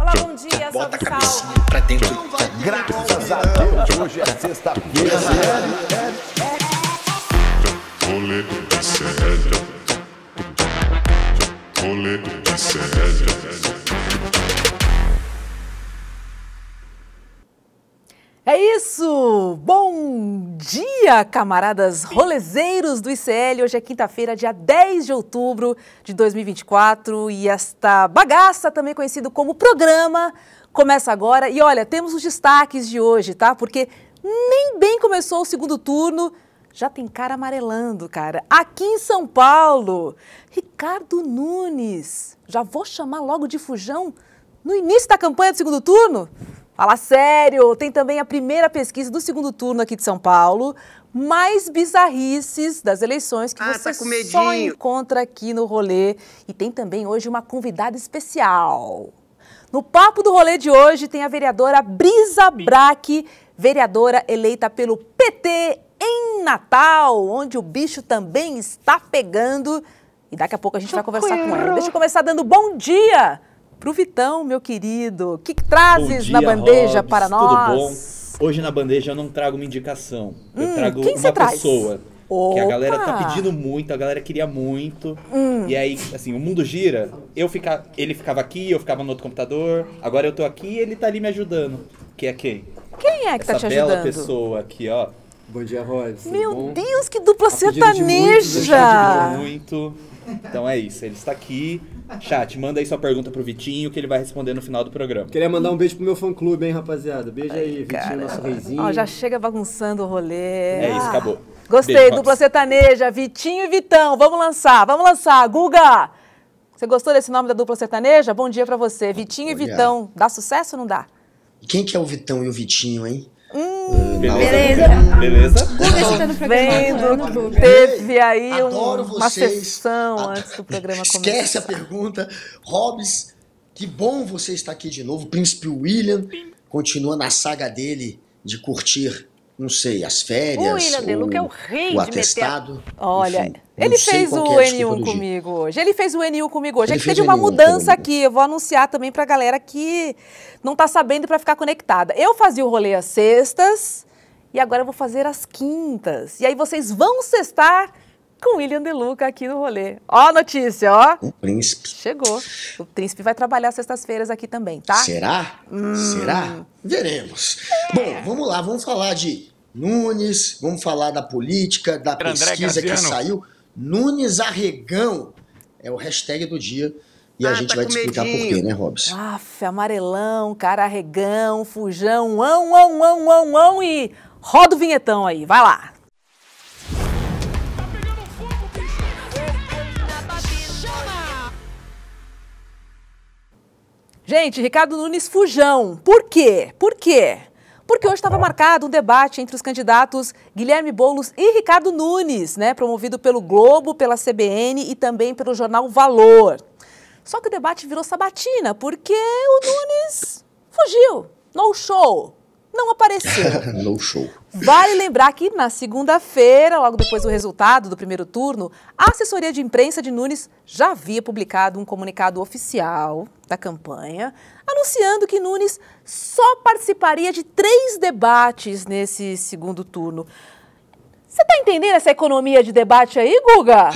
Fala bom dia, Bota a salve, cabecinha salve. pra dentro. Graças a Deus, hoje é sexta-feira. Rolê de sério. Rolê de sério. É isso! Bom dia, camaradas rolezeiros do ICL. Hoje é quinta-feira, dia 10 de outubro de 2024 e esta bagaça, também conhecido como programa, começa agora. E olha, temos os destaques de hoje, tá? Porque nem bem começou o segundo turno, já tem cara amarelando, cara. Aqui em São Paulo, Ricardo Nunes, já vou chamar logo de fujão no início da campanha do segundo turno? Fala sério, tem também a primeira pesquisa do segundo turno aqui de São Paulo, mais bizarrices das eleições que você tá com medinho. só encontra aqui no rolê. E tem também hoje uma convidada especial. No Papo do Rolê de hoje tem a vereadora Brisa Braque, vereadora eleita pelo PT em Natal, onde o bicho também está pegando. E daqui a pouco a gente vai conversar com ela. Deixa eu começar dando bom dia pro Vitão, meu querido. O que trazes Dia, na bandeja Robs, para tudo nós? bom? Hoje na bandeja eu não trago uma indicação. Eu trago quem você uma traz? pessoa. Que a galera tá Opa! pedindo muito, a galera queria muito. E aí, assim, o mundo gira. Ele ficava aqui, eu ficava no outro computador. Agora eu tô aqui e ele tá ali me ajudando. Que é quem? Quem é que tá Essa te bela ajudando? pessoa aqui, ó. Bom dia, Royce. Meu Deus, que dupla A pedido de muitos, eu sertaneja! Muito. Então é isso, ele está aqui. Chat, manda aí sua pergunta pro Vitinho que ele vai responder no final do programa. Queria mandar um beijo pro meu fã-clube, hein, rapaziada. Beijo aí, Cara. Vitinho, nosso reizinho. Ó, já chega bagunçando o rolê. É isso, acabou. Gostei, Beijo, dupla Robs. sertaneja, Vitinho e Vitão. Vamos lançar. Guga, você gostou desse nome da dupla sertaneja? Bom dia pra você. Vitinho e Olha. Vitão, dá sucesso ou não dá? Quem que é o Vitão e o Vitinho, hein? Beleza? Beleza? Vendo que teve aí Adoro uma vocês. sessão antes do programa começar. Esquece a pergunta. Hobbs, que bom você estar aqui de novo. Príncipe William continua na saga dele de curtir, não sei, as férias. O William De Luca é o rei de o meter- atestado. Olha, Enfim, ele não sei fez qual o que é a desculpa N1 do dia. comigo hoje. Ele fez o N1 comigo hoje. É Ele que fez teve o uma N1, mudança pelo aqui. Eu vou anunciar também pra galera que não tá sabendo pra ficar conectada. Eu fazia o rolê às sextas e agora eu vou fazer às quintas. E aí vocês vão sextar com o William De Luca aqui no rolê. Ó a notícia, ó. O príncipe. Chegou. O príncipe vai trabalhar sextas-feiras aqui também, tá? Será? Será? Veremos. Bom, vamos lá, vamos falar de Nunes, vamos falar da política, da pesquisa que saiu. Nunes Arregão é o hashtag do dia e a gente tá vai com te explicar por medinho. quê, né, Robson? Aff, amarelão, cara arregão, fujão, e roda o vinhetão aí, vai lá. Gente, Ricardo Nunes fujão. Por quê? Porque hoje estava marcado um debate entre os candidatos Guilherme Boulos e Ricardo Nunes, né, promovido pelo Globo, pela CBN e também pelo jornal Valor. Só que o debate virou sabatina, porque o Nunes fugiu, no show, não apareceu. No show. Vale lembrar que na segunda-feira, logo depois do resultado do primeiro turno, a assessoria de imprensa de Nunes já havia publicado um comunicado oficial da campanha, anunciando que Nunes só participaria de 3 debates nesse segundo turno. Você tá entendendo essa economia de debate aí, Guga?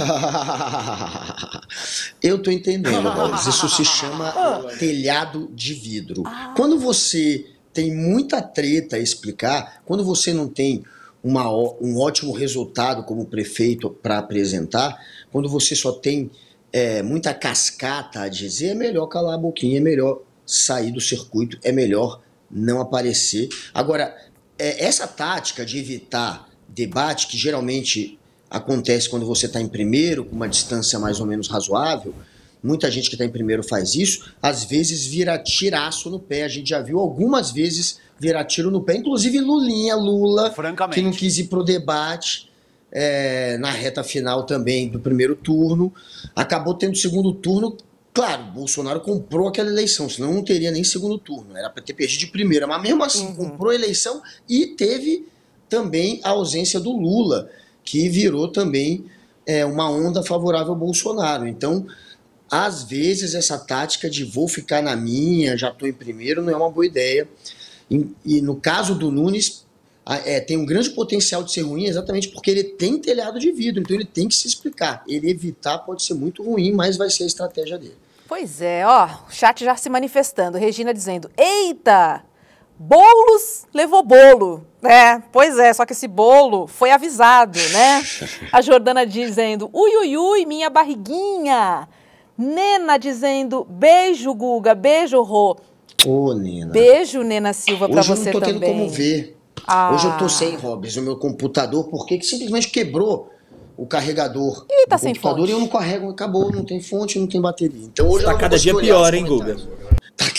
Eu tô entendendo, Robson. Isso se chama telhado de vidro. Quando você tem muita treta a explicar, quando você não tem um ótimo resultado como prefeito para apresentar, quando você só tem muita cascata a dizer, é melhor calar a boquinha, é melhor sair do circuito, é melhor não aparecer. Agora, essa tática de evitar debate, que geralmente acontece quando você está em primeiro, com uma distância mais ou menos razoável, muita gente que está em primeiro faz isso, às vezes vira tiraço no pé. A gente já viu algumas vezes virar tiro no pé, inclusive Lula, que não quis ir pro debate na reta final também do primeiro turno, acabou tendo segundo turno. Claro, Bolsonaro comprou aquela eleição, senão não teria nem segundo turno, era para ter perdido de primeira, mas mesmo assim comprou a eleição e teve também a ausência do Lula, que virou também uma onda favorável ao Bolsonaro. Então, às vezes essa tática de vou ficar na minha, já estou em primeiro, não é uma boa ideia. E no caso do Nunes, tem um grande potencial de ser ruim exatamente porque ele tem telhado de vidro, então ele tem que se explicar. Ele evitar pode ser muito ruim, mas vai ser a estratégia dele. Pois é, ó, o chat já se manifestando. Regina dizendo, eita, Boulos levou bolo. Pois é, só que esse bolo foi avisado, né? A Jordana dizendo, ui, ui, ui, minha barriguinha. Nena dizendo, beijo, Guga, beijo, Rô. Ô, Nena. Beijo, Nena Silva, pra você também. Hoje eu não tô tendo como ver. Hoje eu tô sem, Robes, o meu computador, porque simplesmente quebrou o carregador Ih, tá do sem computador fonte. e eu não carrego, acabou, não tem fonte, não tem bateria. Então hoje eu Tá não cada vou dia conseguir olhar pior, os hein, Guga? comentários.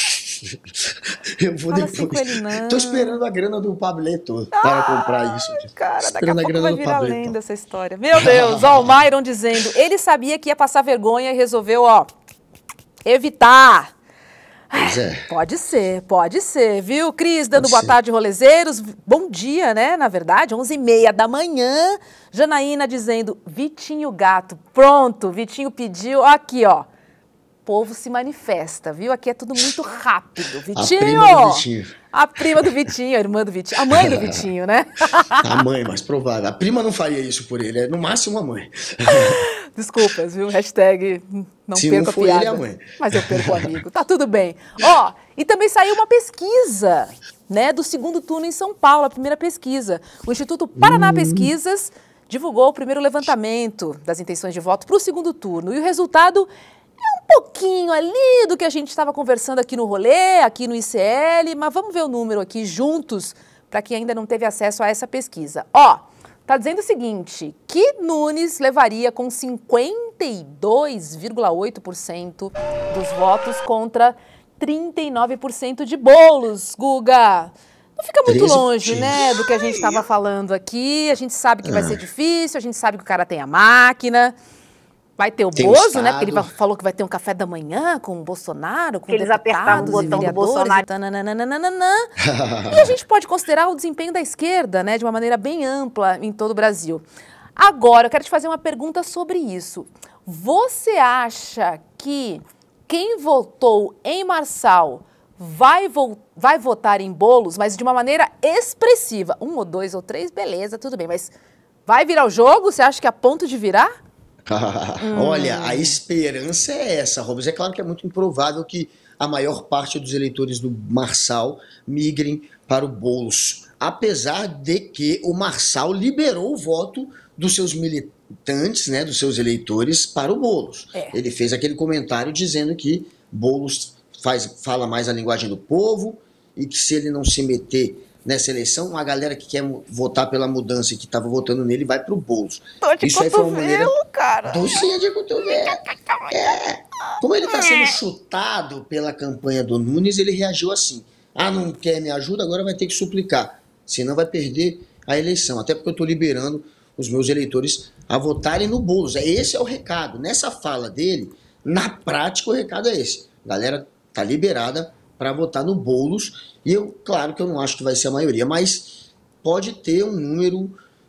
Eu vou Fala assim depois. com ele, não. Tô esperando a grana do Pableto para comprar isso. Cara, daqui a Esperando pouco grana vai do virar Pableto. lenda essa história. Meu Deus, ó, o Myron dizendo, ele sabia que ia passar vergonha e resolveu, ó, evitar. Pois é. Pode ser, viu? Cris dando Pode boa ser. tarde, rolezeiros. Bom dia, né? Na verdade, 11h30 da manhã. Janaína dizendo, Vitinho Gato. Pronto, Vitinho pediu. Aqui, ó. O povo se manifesta, viu? Aqui é tudo muito rápido. Vitinho! prima do Vitinho. A prima do Vitinho, a irmã do Vitinho. A mãe do Vitinho, né? A mãe, mais provável. A prima não faria isso por ele, é no máximo a mãe. Desculpas, viu? Hashtag não Se perca não a for piada. ele, é a mãe. Mas eu perco o amigo. Tá tudo bem. Ó, e também saiu uma pesquisa, né, do segundo turno em São Paulo, a primeira pesquisa. O Instituto Paraná Pesquisas divulgou o primeiro levantamento das intenções de voto para o segundo turno. E o resultado é um pouquinho ali do que a gente estava conversando aqui no rolê, aqui no ICL, mas vamos ver o número aqui juntos, para quem ainda não teve acesso a essa pesquisa. Ó, tá dizendo o seguinte, que Nunes levaria com 52,8% dos votos contra 39% de Boulos, Guga. Não fica muito 13 longe, pontinhos. né, do que a gente estava falando aqui. A gente sabe que vai ser difícil, a gente sabe que o cara tem a máquina. Vai ter o Tem o Bozo, né? Porque ele Estado. falou que vai ter um café da manhã com o Bolsonaro, com Que eles apertavam o deputados e botão do vereadores. Bolsonaro. E tananana. E a gente pode considerar o desempenho da esquerda, né, de uma maneira bem ampla em todo o Brasil. Agora, eu quero te fazer uma pergunta sobre isso. Você acha que quem votou em Marçal vai votar em Boulos, mas de uma maneira expressiva? 1 ou 2 ou 3, beleza, tudo bem. Mas vai virar o jogo? Você acha que é a ponto de virar? Olha, a esperança é essa, Robes. É claro que é muito improvável que a maior parte dos eleitores do Marçal migrem para o Boulos, apesar de que o Marçal liberou o voto dos seus militantes, né, dos seus eleitores, para o Boulos. Ele fez aquele comentário dizendo que Boulos fala mais a linguagem do povo e que se ele não se meter nessa eleição, a galera que quer votar pela mudança e que estava votando nele vai pro Boulos. Isso aí foi uma maneira... cara. Docinha de cotovelo. Como ele está sendo chutado pela campanha do Nunes, ele reagiu assim. Ah, não quer me ajuda, agora vai ter que suplicar. Senão vai perder a eleição. Até porque eu estou liberando os meus eleitores a votarem no Boulos. Esse é o recado. Nessa fala dele, na prática, o recado é esse. A galera está liberada para votar no Boulos. E eu, claro que eu não acho que vai ser a maioria, mas pode ter um número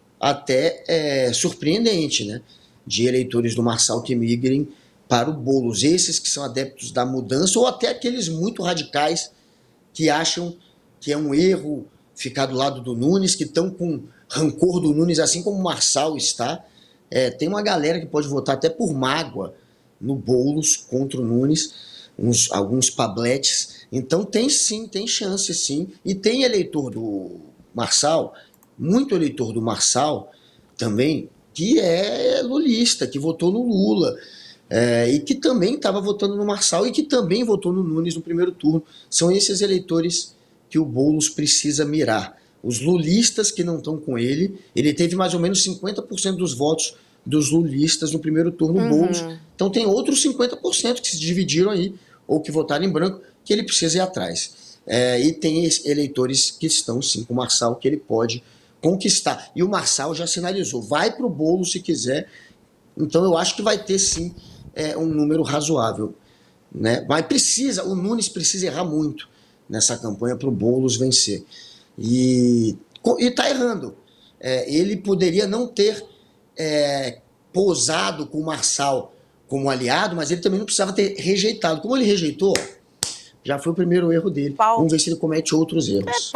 até surpreendente, né, de eleitores do Marçal que migrem para o Boulos. Esses que são adeptos da mudança ou até aqueles muito radicais que acham que é um erro ficar do lado do Nunes, que estão com rancor do Nunes, assim como o Marçal está. Tem uma galera que pode votar até por mágoa no Boulos contra o Nunes, alguns pabletes. Então tem sim, tem chance sim. E tem eleitor do Marçal, muito eleitor do Marçal também, que é lulista, que votou no Lula, e que também estava votando no Marçal e que também votou no Nunes no primeiro turno. São esses eleitores que o Boulos precisa mirar. Os lulistas que não estão com ele, ele teve mais ou menos 50% dos votos dos lulistas no primeiro turno, Boulos. Então tem outros 50% que se dividiram aí, ou que votaram em branco, que ele precisa ir atrás. E tem eleitores que estão sim com o Marçal, que ele pode conquistar. E o Marçal já sinalizou, vai para o Boulos se quiser. Então eu acho que vai ter sim um número razoável, né? Mas o Nunes precisa errar muito nessa campanha para o Boulos vencer. E está errando. Ele poderia não ter posado com o Marçal como aliado, mas ele também não precisava ter rejeitado. Como ele rejeitou, já foi o primeiro erro dele. Pau. Vamos ver se ele comete outros erros.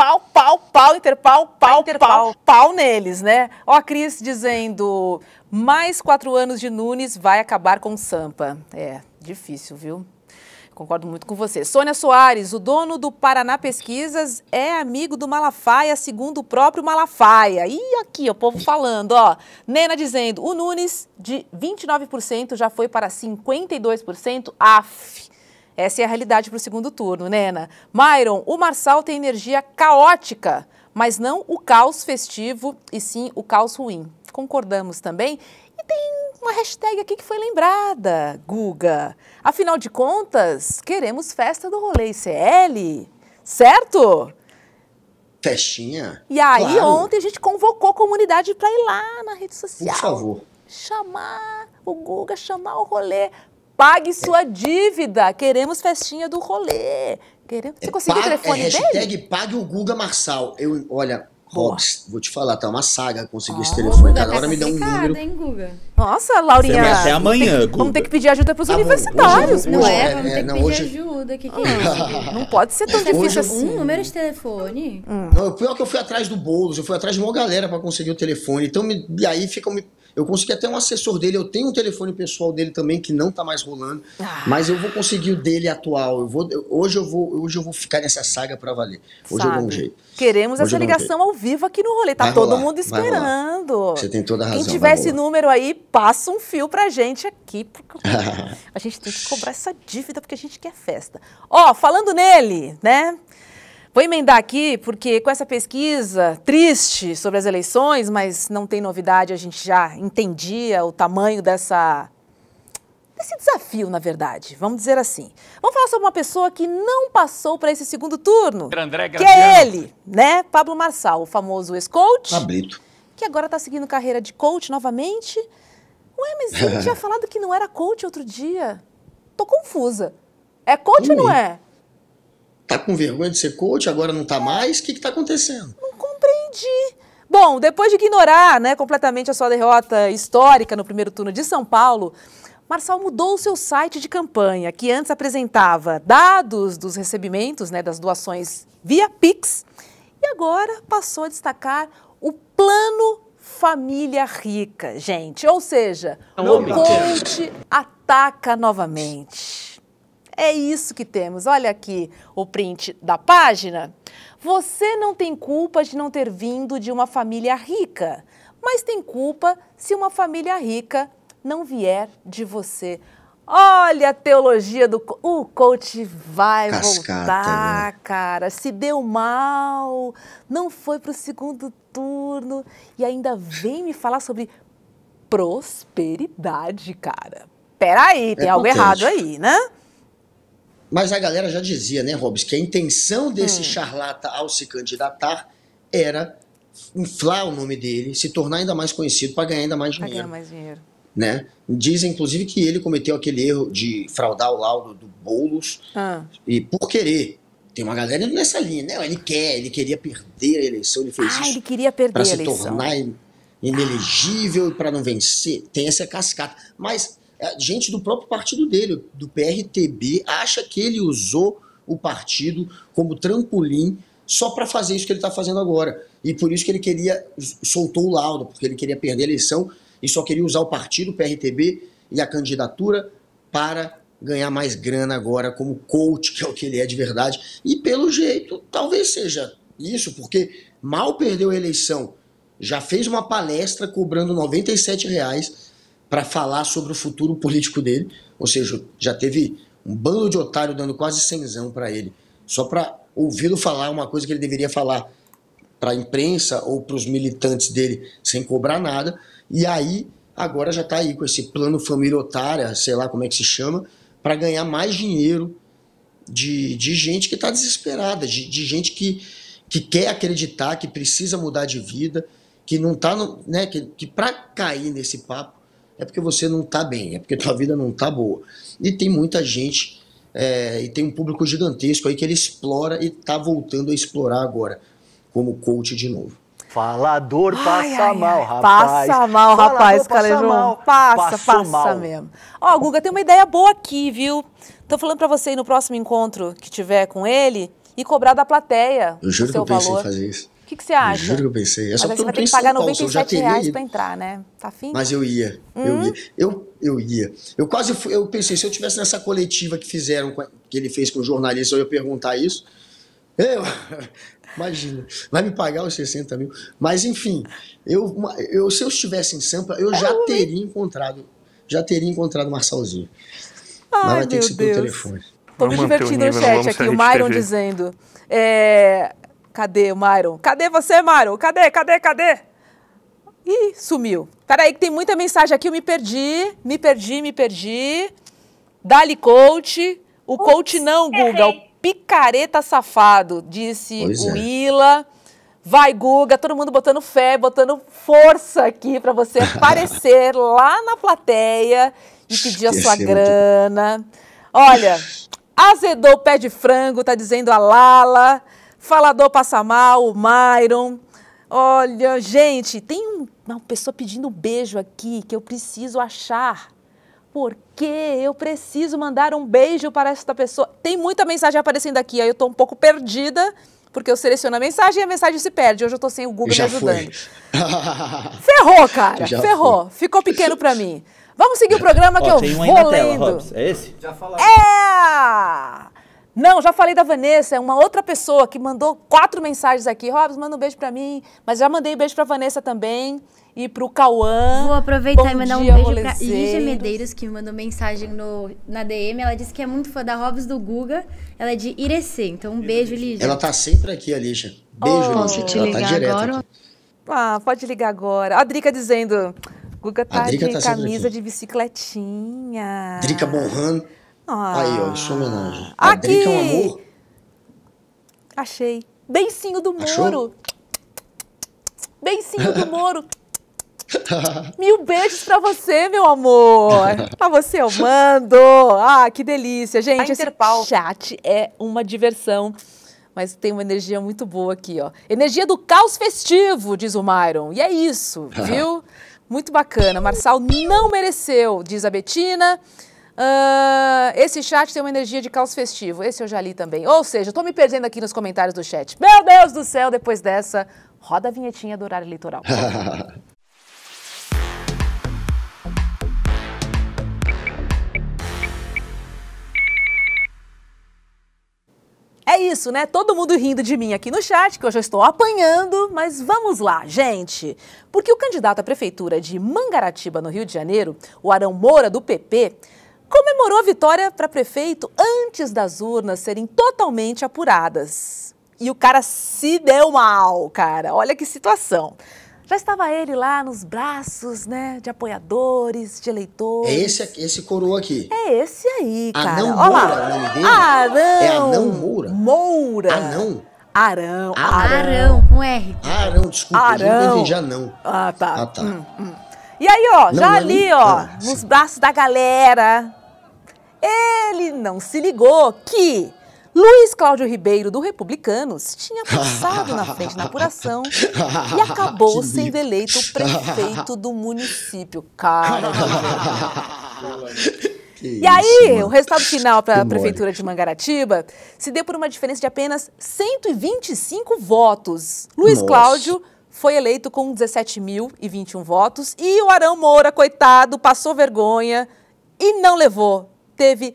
Pau neles, né? Ó, a Cris dizendo, mais 4 anos de Nunes vai acabar com o Sampa. É, difícil, viu? Concordo muito com você. Sônia Soares, o dono do Paraná Pesquisas é amigo do Malafaia, segundo o próprio Malafaia. E aqui, o povo falando, ó. Nena dizendo, o Nunes de 29% já foi para 52%. Af. Essa é a realidade para o segundo turno, Nena. Myron, o Marçal tem energia caótica, mas não o caos festivo, e sim o caos ruim. Concordamos também. E tem uma hashtag aqui que foi lembrada, Guga. Afinal de contas, queremos festa do rolê ICL, certo? Festinha? E aí, Claro. ontem a gente convocou a comunidade para ir lá na rede social. Por favor. Chamar o Guga, chamar o rolê. Pague sua dívida. Queremos festinha do rolê. Você conseguiu o telefone dele? Hashtag pague o Guga Marçal. Olha, Boa. Robs, vou te falar, tá uma saga conseguir esse telefone. Cada hora me dá um número. Hein, Guga? Nossa, Laurinha. Você vai até amanhã, vamos Guga. ter que pedir ajuda para os Tá bom, universitários. hoje- Não hoje- é? Vamos ter que não, pedir hoje- ajuda. Que é isso? Não pode ser tão difícil assim. Um número de telefone? Não, o pior é que eu fui atrás do Boulos, eu fui atrás de uma galera pra conseguir o telefone. Então, e aí eu consegui até um assessor dele, eu tenho um telefone pessoal dele também, que não tá mais rolando, mas eu vou conseguir o dele atual. Hoje eu vou ficar nessa saga pra valer. Hoje eu dou um Sabe? jeito. Queremos Hoje essa eu dou um ligação ao vivo aqui no rolê. Tá Vai todo rolar, mundo vai rolar. esperando. Você tem toda a razão. Quem tiver vai esse rolar. número aí, passa um fio pra gente aqui. Porque a gente tem que cobrar essa dívida porque a gente quer festa. Ó, falando nele, né? Vou emendar aqui, porque com essa pesquisa triste sobre as eleições, mas não tem novidade, a gente já entendia o tamanho desse desafio, na verdade, vamos dizer assim. Vamos falar sobre uma pessoa que não passou para esse segundo turno, que é ele, né? Pablo Marçal, o famoso ex-coach, Pablito. que agora está seguindo carreira de coach novamente. Ué, mas ele tinha falado que não era coach outro dia. Tô confusa. É coach ou não é? Tá com vergonha de ser coach, agora não tá mais? O que tá acontecendo? Não compreendi. Bom, depois de ignorar, né, completamente a sua derrota histórica no primeiro turno de São Paulo, Marçal mudou o seu site de campanha, que antes apresentava dados dos recebimentos, né, das doações via Pix, e agora passou a destacar o Plano Família Rica, gente. Ou seja, o coach ataca novamente. É isso que temos. Olha aqui o print da página. Você não tem culpa de não ter vindo de uma família rica, mas tem culpa se uma família rica não vier de você. Olha a teologia do... O coach vai Cascata, voltar, né? cara. Se deu mal, não foi para o segundo turno e ainda vem me falar sobre prosperidade, cara. Peraí, tem algo potente. errado aí, né? Mas a galera já dizia, né, Robs, que a intenção desse charlata ao se candidatar era inflar o nome dele, se tornar ainda mais conhecido para ganhar ainda mais Vai ganhar dinheiro. mais dinheiro. Né? Dizem, inclusive, que ele cometeu aquele erro de fraudar o laudo do Boulos e por querer. Tem uma galera indo nessa linha, né? Ele queria perder a eleição, ele fez isso Ele queria perder para a se eleição. tornar inelegível e para não vencer. Tem essa cascata. Mas gente do próprio partido dele, do PRTB, acha que ele usou o partido como trampolim só para fazer isso que ele está fazendo agora. E por isso que ele soltou o laudo, porque ele queria perder a eleição e só queria usar o partido, o PRTB e a candidatura para ganhar mais grana agora como coach, que é o que ele é de verdade. E pelo jeito, talvez seja isso, porque mal perdeu a eleição, já fez uma palestra cobrando R$ 97 para falar sobre o futuro político dele, ou seja, já teve um bando de otário dando quase cenzão para ele, só para ouvi-lo falar uma coisa que ele deveria falar para a imprensa ou para os militantes dele sem cobrar nada, e aí agora já está aí com esse plano família otária, sei lá como é que se chama, para ganhar mais dinheiro de gente que está desesperada, de gente que quer acreditar, que precisa mudar de vida, que não está, né, que para cair nesse papo é porque você não está bem, é porque tua vida não está boa. E tem muita gente, e tem um público gigantesco aí que ele explora e está voltando a explorar agora, como coach de novo. Falador Ai, passa ai, mal, ai. rapaz. Passa mal, Falador rapaz, passa Calejão. mal. Passa Passou mal. mesmo. Ó, Guga, tem uma ideia boa aqui, viu? Tô falando pra você ir no próximo encontro que tiver com ele e cobrar da plateia Eu juro o que seu eu pensei valor. em fazer isso. O que você acha? Eu juro que eu pensei. É Mas só aí porque você eu vai não tô ter em que pagar São Paulo, se eu já R$97 teria pra ido. entrar, né? Tá afim? Mas eu ia. Eu ia. Eu quase fui, eu pensei, se eu tivesse nessa coletiva que fizeram, que ele fez com o jornalista, eu ia perguntar isso. Imagina, vai me pagar os 60 mil. Mas enfim, se eu estivesse em Sampa, eu já teria encontrado o Marçalzinho. Mas Ai, vai ter que meu ser pelo Deus. telefone. Tô me Vamos manter o divertindo no nível, não chat vamos aqui, ser o Rede Myron TV. dizendo. Cadê o Myron? Cadê você, Myron? Cadê? Ih, sumiu. Peraí, que tem muita mensagem aqui, eu me perdi. Dali coach. O coach não, Guga, o picareta safado, disse Pois o é. Ila. Vai, Guga, todo mundo botando fé, botando força aqui pra você aparecer lá na plateia e pedir a sua Esqueci, grana. Olha, azedou o pé de frango, tá dizendo a Lala. Falador passa mal, o Myron. Olha, gente, tem uma pessoa pedindo um beijo aqui que eu preciso achar. Porque eu preciso mandar um beijo para esta pessoa. Tem muita mensagem aparecendo aqui, aí eu tô um pouco perdida, porque eu seleciono a mensagem e a mensagem se perde. Hoje eu tô sem o Google me Já ajudando. foi. Ferrou, cara, Já ferrou. Ficou pequeno pra mim. Vamos seguir o programa que Ó, eu tem um aí vou na tela, lendo. Robson. É esse? Já falaram. Não, já falei da Vanessa, é uma outra pessoa que mandou 4 mensagens aqui. Robson, manda um beijo pra mim, mas já mandei beijo pra Vanessa também e pro Cauã. Vou aproveitar Bom e mandar um dia, beijo pra rolezeiros. Lígia Medeiros, que me mandou mensagem na DM. Ela disse que é muito fã da Robs do Guga. Ela é de Irecê, então um beijo, Lígia. Ela tá sempre aqui, Alicia. Beijo, Posso Alicia. te Ela tá ligar direto agora? aqui. Ah, pode ligar agora. A Drica dizendo, Guga tá A Drica de tá sempre camisa aqui. de bicicletinha. Drica Bonran. Ah. Aí, ó, sua homenagem. A Aqui. Drica é um amor. Achei. Beicinho do Achou? Moro. Beicinho do Moro. 1000 beijos pra você, meu amor. Pra você eu mando. Ah, que delícia. Gente, esse chat é uma diversão. Mas tem uma energia muito boa aqui, ó. Energia do caos festivo, diz o Myron. E é isso, viu? Muito bacana. Marçal não mereceu, diz a Betina. Esse chat tem uma energia de caos festivo. Esse eu já li também. Ou seja, eu tô me perdendo aqui nos comentários do chat. Meu Deus do céu, depois dessa, roda a vinhetinha do horário eleitoral. É isso, né? Todo mundo rindo de mim aqui no chat, que eu já estou apanhando, mas vamos lá, gente. Porque o candidato à prefeitura de Mangaratiba, no Rio de Janeiro, o Arão Moura, do PP, comemorou a vitória para prefeito antes das urnas serem totalmente apuradas. E o cara se deu mal, cara. Olha que situação. Já estava ele lá nos braços, né, de apoiadores, de eleitores. É esse coroa aqui. É esse aí, cara. Anão Olha Moura, lá. o nome dele? Arão. É Anão Moura? Moura. Anão? Arão. Arão, com R. Arão, desculpa, eu Arão. não entendi anão. Ah, tá. Ah, tá. E aí, ó, Não, já não é ali, nem- ó, Ah, nos sim. braços da galera, ele não se ligou que Luiz Cláudio Ribeiro, do Republicanos, tinha passado na frente na apuração e acabou Que sendo mico. eleito prefeito do município. Cara, Que e aí, isso, mano. o resultado final para a Que mole. Prefeitura de Mangaratiba se deu por uma diferença de apenas 125 votos. Luiz Nossa. Cláudio foi eleito com 17.021 votos e o Arão Moura, coitado, passou vergonha e não levou. Teve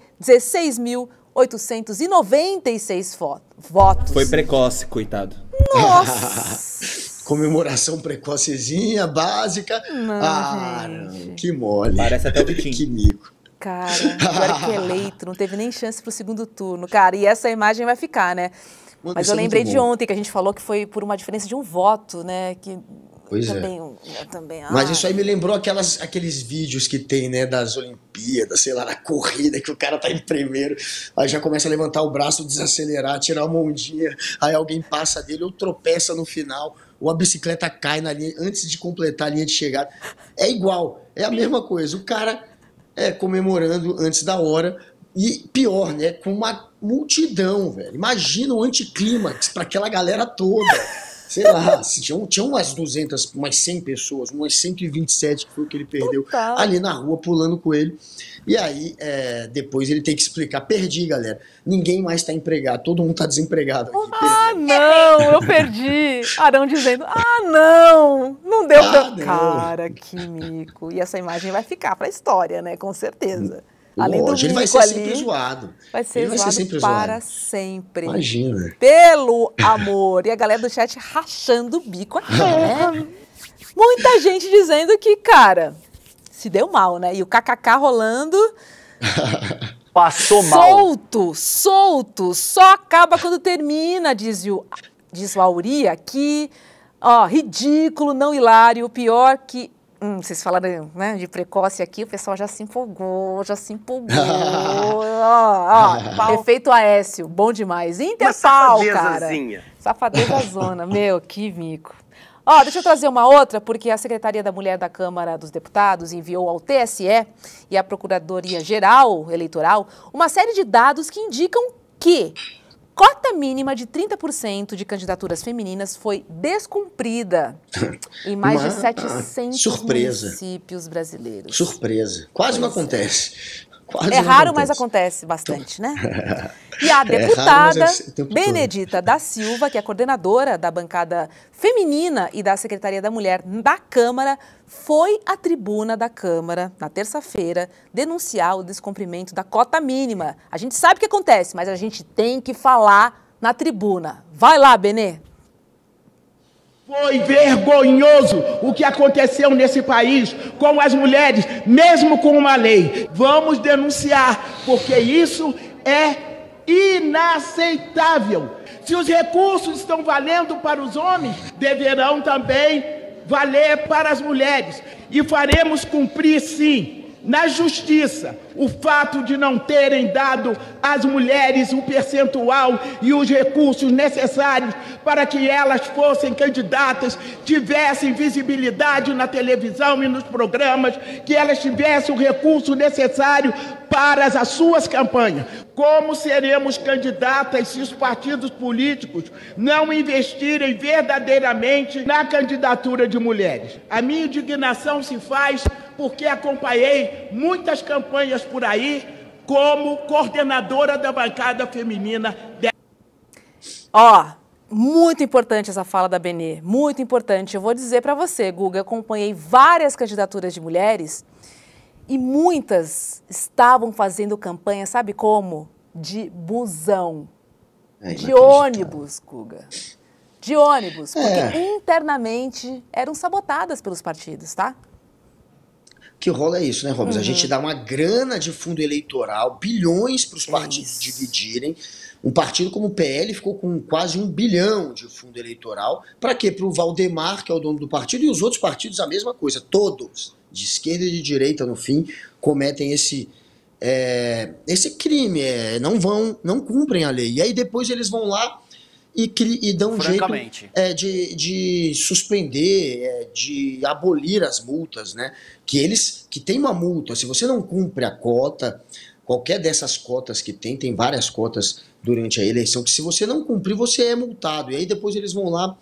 16.896 votos. Foi precoce, coitado. Nossa! Comemoração precocezinha, básica. Arão, que mole. Parece até o Vitinho. Que mico. Cara, agora que eleito, não teve nem chance pro segundo turno. Cara, e essa imagem vai ficar, né? Mano, Mas isso eu é muito lembrei de bom. ontem que a gente falou que foi por uma diferença de um voto, né? Que Pois é. também, também. Mas isso aí me lembrou aqueles vídeos que tem, né, das Olimpíadas, sei lá, na corrida, que o cara tá em primeiro, aí já começa a levantar o braço, desacelerar, tirar uma ondinha, aí alguém passa dele ou tropeça no final, ou a bicicleta cai na linha, antes de completar a linha de chegada. É igual, é a mesma coisa. O cara comemorando antes da hora, e pior, né, com uma multidão, velho. Imagina o anticlímax pra aquela galera toda. sei lá, tinha umas 200, umas 100 pessoas, umas 127 que foi o que ele perdeu Total. ali na rua pulando com ele. E aí, depois ele tem que explicar, perdi, galera, ninguém mais está empregado, todo mundo está desempregado aqui. Ah, não, eu perdi. Arão dizendo, não deu pra... não. Cara, que mico. E essa imagem vai ficar pra história, né, com certeza. Além do Lógico, ele vai mico ser ali, sempre zoado. vai ser Ele vai ser zoado sempre para zoado. sempre. Imagina. Pelo amor. E a galera do chat rachando o bico aqui, né? Muita gente dizendo que, cara, se deu mal, né? E o kkk rolando... Passou mal. Solto, só acaba quando termina, diz o Auri aqui. Ó, ridículo, não hilário, pior que... vocês falaram, né, de precoce aqui, o pessoal já se empolgou. ó, efeito Aécio, bom demais. Interpal, cara. Safadeza zona, meu, que mico. Ó, deixa eu trazer uma outra, porque a Secretaria da Mulher da Câmara dos Deputados enviou ao TSE e à Procuradoria-Geral Eleitoral uma série de dados que indicam que cota mínima de 30% de candidaturas femininas foi descumprida em mais de 700 municípios brasileiros. Surpresa. Quase não acontece. É raro, mas acontece bastante, né? E a deputada Benedita da Silva, que é coordenadora da bancada feminina e da Secretaria da Mulher da Câmara, foi à tribuna da Câmara, na terça-feira, denunciar o descumprimento da cota mínima. A gente sabe o que acontece, mas a gente tem que falar na tribuna. Vai lá, Benê. Foi vergonhoso o que aconteceu nesse país com as mulheres, mesmo com uma lei. Vamos denunciar, porque isso é inaceitável. Se os recursos estão valendo para os homens, deverão também valer para as mulheres. E faremos cumprir, sim, na justiça, o fato de não terem dado às mulheres o percentual e os recursos necessários para que elas fossem candidatas, tivessem visibilidade na televisão e nos programas, que elas tivessem o recurso necessário para as suas campanhas. Como seremos candidatas se os partidos políticos não investirem verdadeiramente na candidatura de mulheres? A minha indignação se faz porque acompanhei muitas campanhas por aí como coordenadora da bancada feminina. Ó, muito importante essa fala da Benê, muito importante. Eu vou dizer para você, Guga, eu acompanhei várias candidaturas de mulheres e muitas estavam fazendo campanha, sabe como? De busão, de ônibus, Guga. De ônibus, porque internamente eram sabotadas pelos partidos, tá? O que rola é isso, né, Robson? A gente dá uma grana de fundo eleitoral, bilhões para os partidos dividirem. Um partido como o PL ficou com quase 1 bilhão de fundo eleitoral. Para quê? Para o Valdemar, que é o dono do partido, e os outros partidos a mesma coisa. Todos, de esquerda e de direita, no fim, cometem esse crime. Não cumprem a lei. E aí depois eles vão lá e dão um jeito de suspender, de abolir as multas, né? Que tem uma multa. Se você não cumpre a cota, qualquer dessas cotas que tem várias cotas durante a eleição, que se você não cumprir, você é multado. E aí depois eles vão lá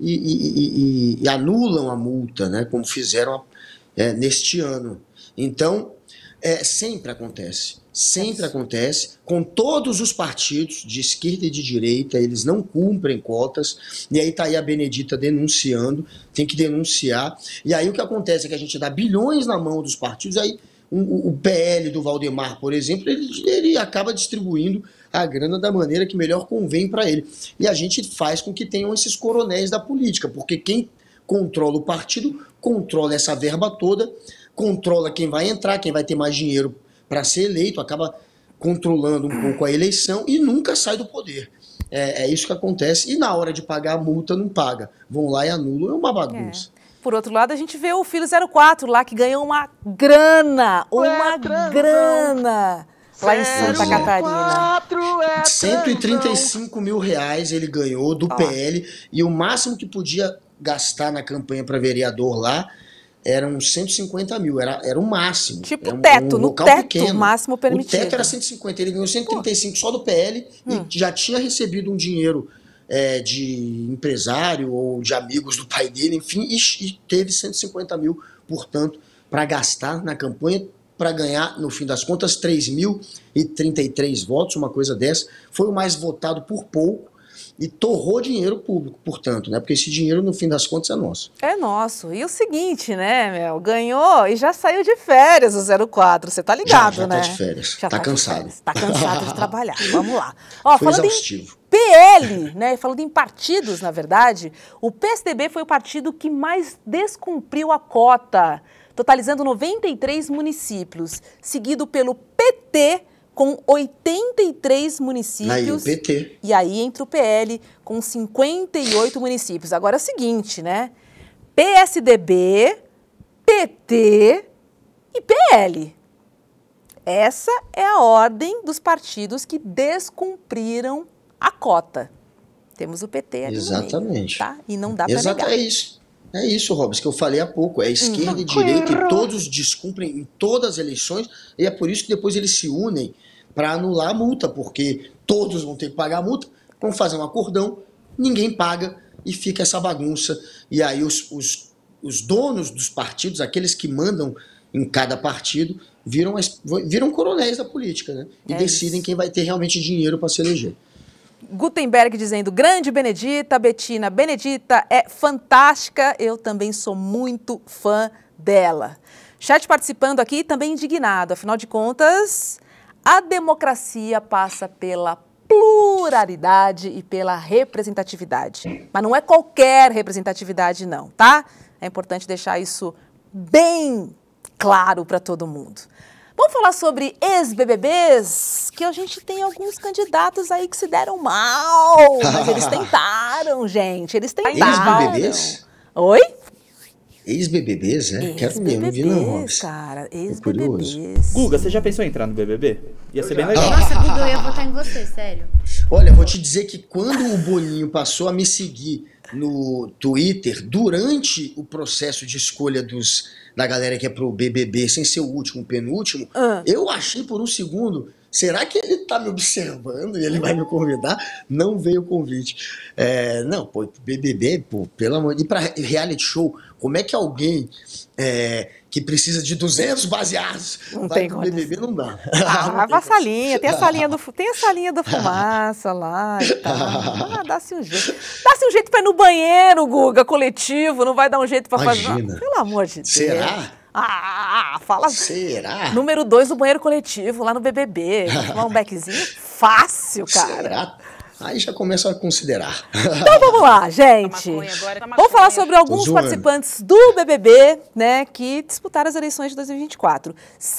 e anulam a multa, né? Como fizeram neste ano. Então, sempre acontece. Sempre acontece, com todos os partidos, de esquerda e de direita, eles não cumprem cotas, e aí tá aí a Benedita denunciando, tem que denunciar, e aí o que acontece é que a gente dá bilhões na mão dos partidos, aí o PL do Valdemar, por exemplo, ele acaba distribuindo a grana da maneira que melhor convém para ele, e a gente faz com que tenham esses coronéis da política, porque quem controla o partido, controla essa verba toda, controla quem vai entrar, quem vai ter mais dinheiro para ser eleito, acaba controlando um pouco a eleição e nunca sai do poder. É isso que acontece. E na hora de pagar a multa, não paga. Vão lá e anulam. É uma bagunça. Por outro lado, a gente vê o Filho 04 lá, que ganhou uma grana. Uma grana. Lá em Santa Catarina. 135 mil reais ele ganhou do PL. E o máximo que podia gastar na campanha para vereador lá eram 150 mil, era o máximo. Tipo teto, no teto, pequeno. O máximo permitido. O teto era 150, ele ganhou 135 só do PL e já tinha recebido um dinheiro de empresário ou de amigos do pai dele, enfim, e teve 150 mil, portanto, para gastar na campanha, para ganhar, no fim das contas, 3.033 votos, uma coisa dessa. Foi o mais votado por pouco e torrou dinheiro público, portanto, né? Porque esse dinheiro, no fim das contas, é nosso. É nosso. E o seguinte, né, Mel? Ganhou e já saiu de férias o 04. Você tá ligado, já né? Tá de férias. Já tá cansado. Tá cansado de trabalhar. Vamos lá. Ó, foi falando exaustivo. em PL, né? Falando em partidos, na verdade, o PSDB foi o partido que mais descumpriu a cota, totalizando 93 municípios, seguido pelo PT, com 83 municípios. Aí, o PT. E aí entra o PL, com 58 municípios. Agora é o seguinte, né? PSDB, PT e PL. Essa é a ordem dos partidos que descumpriram a cota. Temos o PT ali Exatamente. no meio, tá? E não dá para negar. É isso, Robson, que eu falei há pouco. É esquerda e direita e todos descumprem em todas as eleições. E é por isso que depois eles se unem para anular a multa, porque todos vão ter que pagar a multa, vão fazer um acordão, ninguém paga e fica essa bagunça. E aí os donos dos partidos, aqueles que mandam em cada partido, viram coronéis da política, né? E decidem quem vai ter realmente dinheiro para se eleger. Gutenberg dizendo, grande Benedita, Betina, Benedita é fantástica, eu também sou muito fã dela. Chat participando aqui, também indignado, afinal de contas, a democracia passa pela pluralidade e pela representatividade. Mas não é qualquer representatividade não, tá? É importante deixar isso bem claro para todo mundo. Vamos falar sobre ex-BBBs, que a gente tem alguns candidatos aí que se deram mal, mas eles tentaram, gente, eles tentaram. Ex-BBBs? Oi? Ex-BBBs, né? Quero ver, não vi não, Robson. Cara, ex-BBBs. Guga, você já pensou em entrar no BBB? Ia ser bem legal. Nossa, Guga, eu ia votar em você, sério. Olha, vou te dizer que quando o Boninho passou a me seguir no Twitter, durante o processo de escolha da galera que é pro BBB, sem ser o último, o penúltimo, eu achei por um segundo, será que ele tá me observando e ele vai me convidar? Não veio o convite. Não, pô, BBB, pô, pelo amor de Deus, e pra reality show, como é que alguém que precisa de 200 baseados vai pro BBB? Não dá. Vai pra salinha, tem a salinha do fumaça lá e tal. Dá-se um jeito. Dá-se um jeito pra ir no banheiro, Guga, coletivo, não vai dar um jeito pra fazer. Não, pelo amor de Deus. Será? Fala. Será? Número 2 do banheiro coletivo, lá no BBB. Tomar um beckzinho fácil, cara. Será? Aí já começa a considerar. Então vamos lá, gente. Vamos falar sobre alguns participantes do BBB, né, que disputaram as eleições de 2024.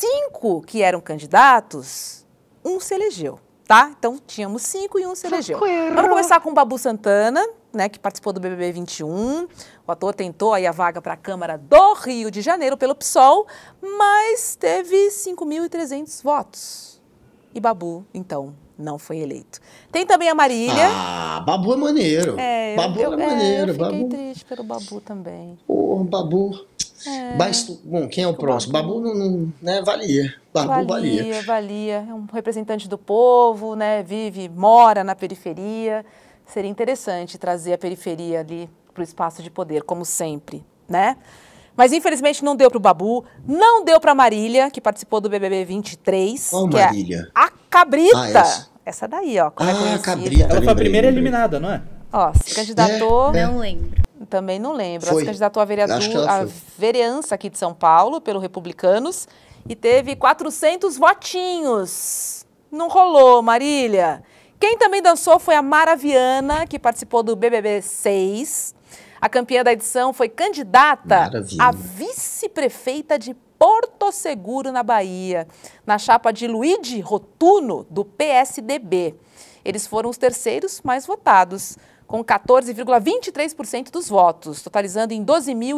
5 que eram candidatos, um se elegeu, tá? Então tínhamos 5 e um se elegeu. Vamos começar com o Babu Santana, né, que participou do BBB 21. O ator tentou aí a vaga para a Câmara do Rio de Janeiro pelo PSOL, mas teve 5.300 votos. E Babu, então, não foi eleito. Tem também a Marília. Babu é maneiro. Babu é maneiro. Eu fiquei triste pelo Babu também. Babu. Mas, bom, quem é o próximo? Babu não né, valia. Babu valia. É um representante do povo, né? Mora na periferia. Seria interessante trazer a periferia ali para o espaço de poder, como sempre, né? Mas, infelizmente, não deu para o Babu, não deu para a Marília, que participou do BBB 23. Qual Marília? É a Cabrita. Essa daí, ó. Como é conhecida. Cabrita. Ela foi a primeira eliminada, não é? Ó, se candidatou... Não lembro. Também não lembro. Foi. Ela se candidatou a vereança aqui de São Paulo, pelo Republicanos, e teve 400 votinhos. Não rolou, Marília. Quem também dançou foi a Mara Viana, que participou do BBB 6. A campeã da edição foi candidata a vice-prefeita de Porto Seguro, na Bahia, na chapa de Luigi Rotuno, do PSDB. Eles foram os terceiros mais votados, com 14,23% dos votos, totalizando em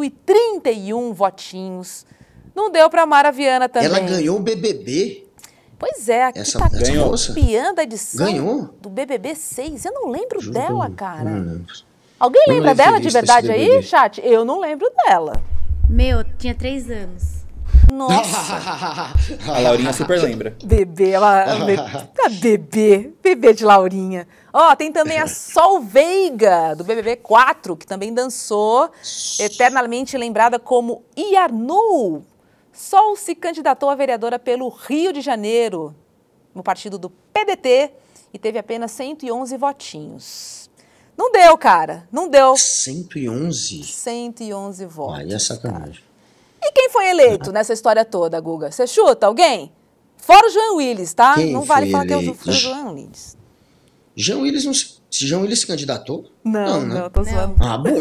12.031 votinhos. Não deu para Mara Viana também. Ela ganhou o BBB? Pois é, aqui está campeã da edição do BBB 6. Eu não lembro dela, cara. Não lembro. Alguém lembra dela de verdade aí, chat? Eu não lembro dela. Meu, tinha 3 anos. Nossa. A Laurinha super lembra. Bebê, bebê de Laurinha. Ó, tem também a Sol Veiga, do BBB 4, que também dançou, eternamente lembrada como Yarnu. Sol se candidatou a vereadora pelo Rio de Janeiro, no partido do PDT, e teve apenas 111 votinhos. Não deu, cara, não deu. 111? 111 votos. Aí é sacanagem. Cara. E quem foi eleito nessa história toda, Guga? Você chuta alguém? Fora o Jean Willis, tá? Quem não vale foi falar eleito? que é o Jean Willis. Jean Willis não se... Jean Willis se candidatou? Não, né? tô zoando. Ah, bom.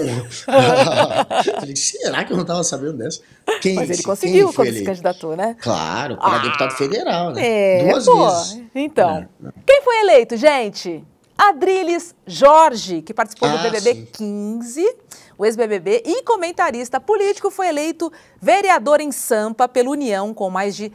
Falei, será que eu não tava sabendo dessa? Mas ele conseguiu quando se candidatou, né? Claro, para deputado federal, né? É, 2 vezes. Então, quem foi eleito, gente? Adriles Jorge, que participou do BBB 15, o ex-BBB e comentarista político, foi eleito vereador em Sampa pela União com mais de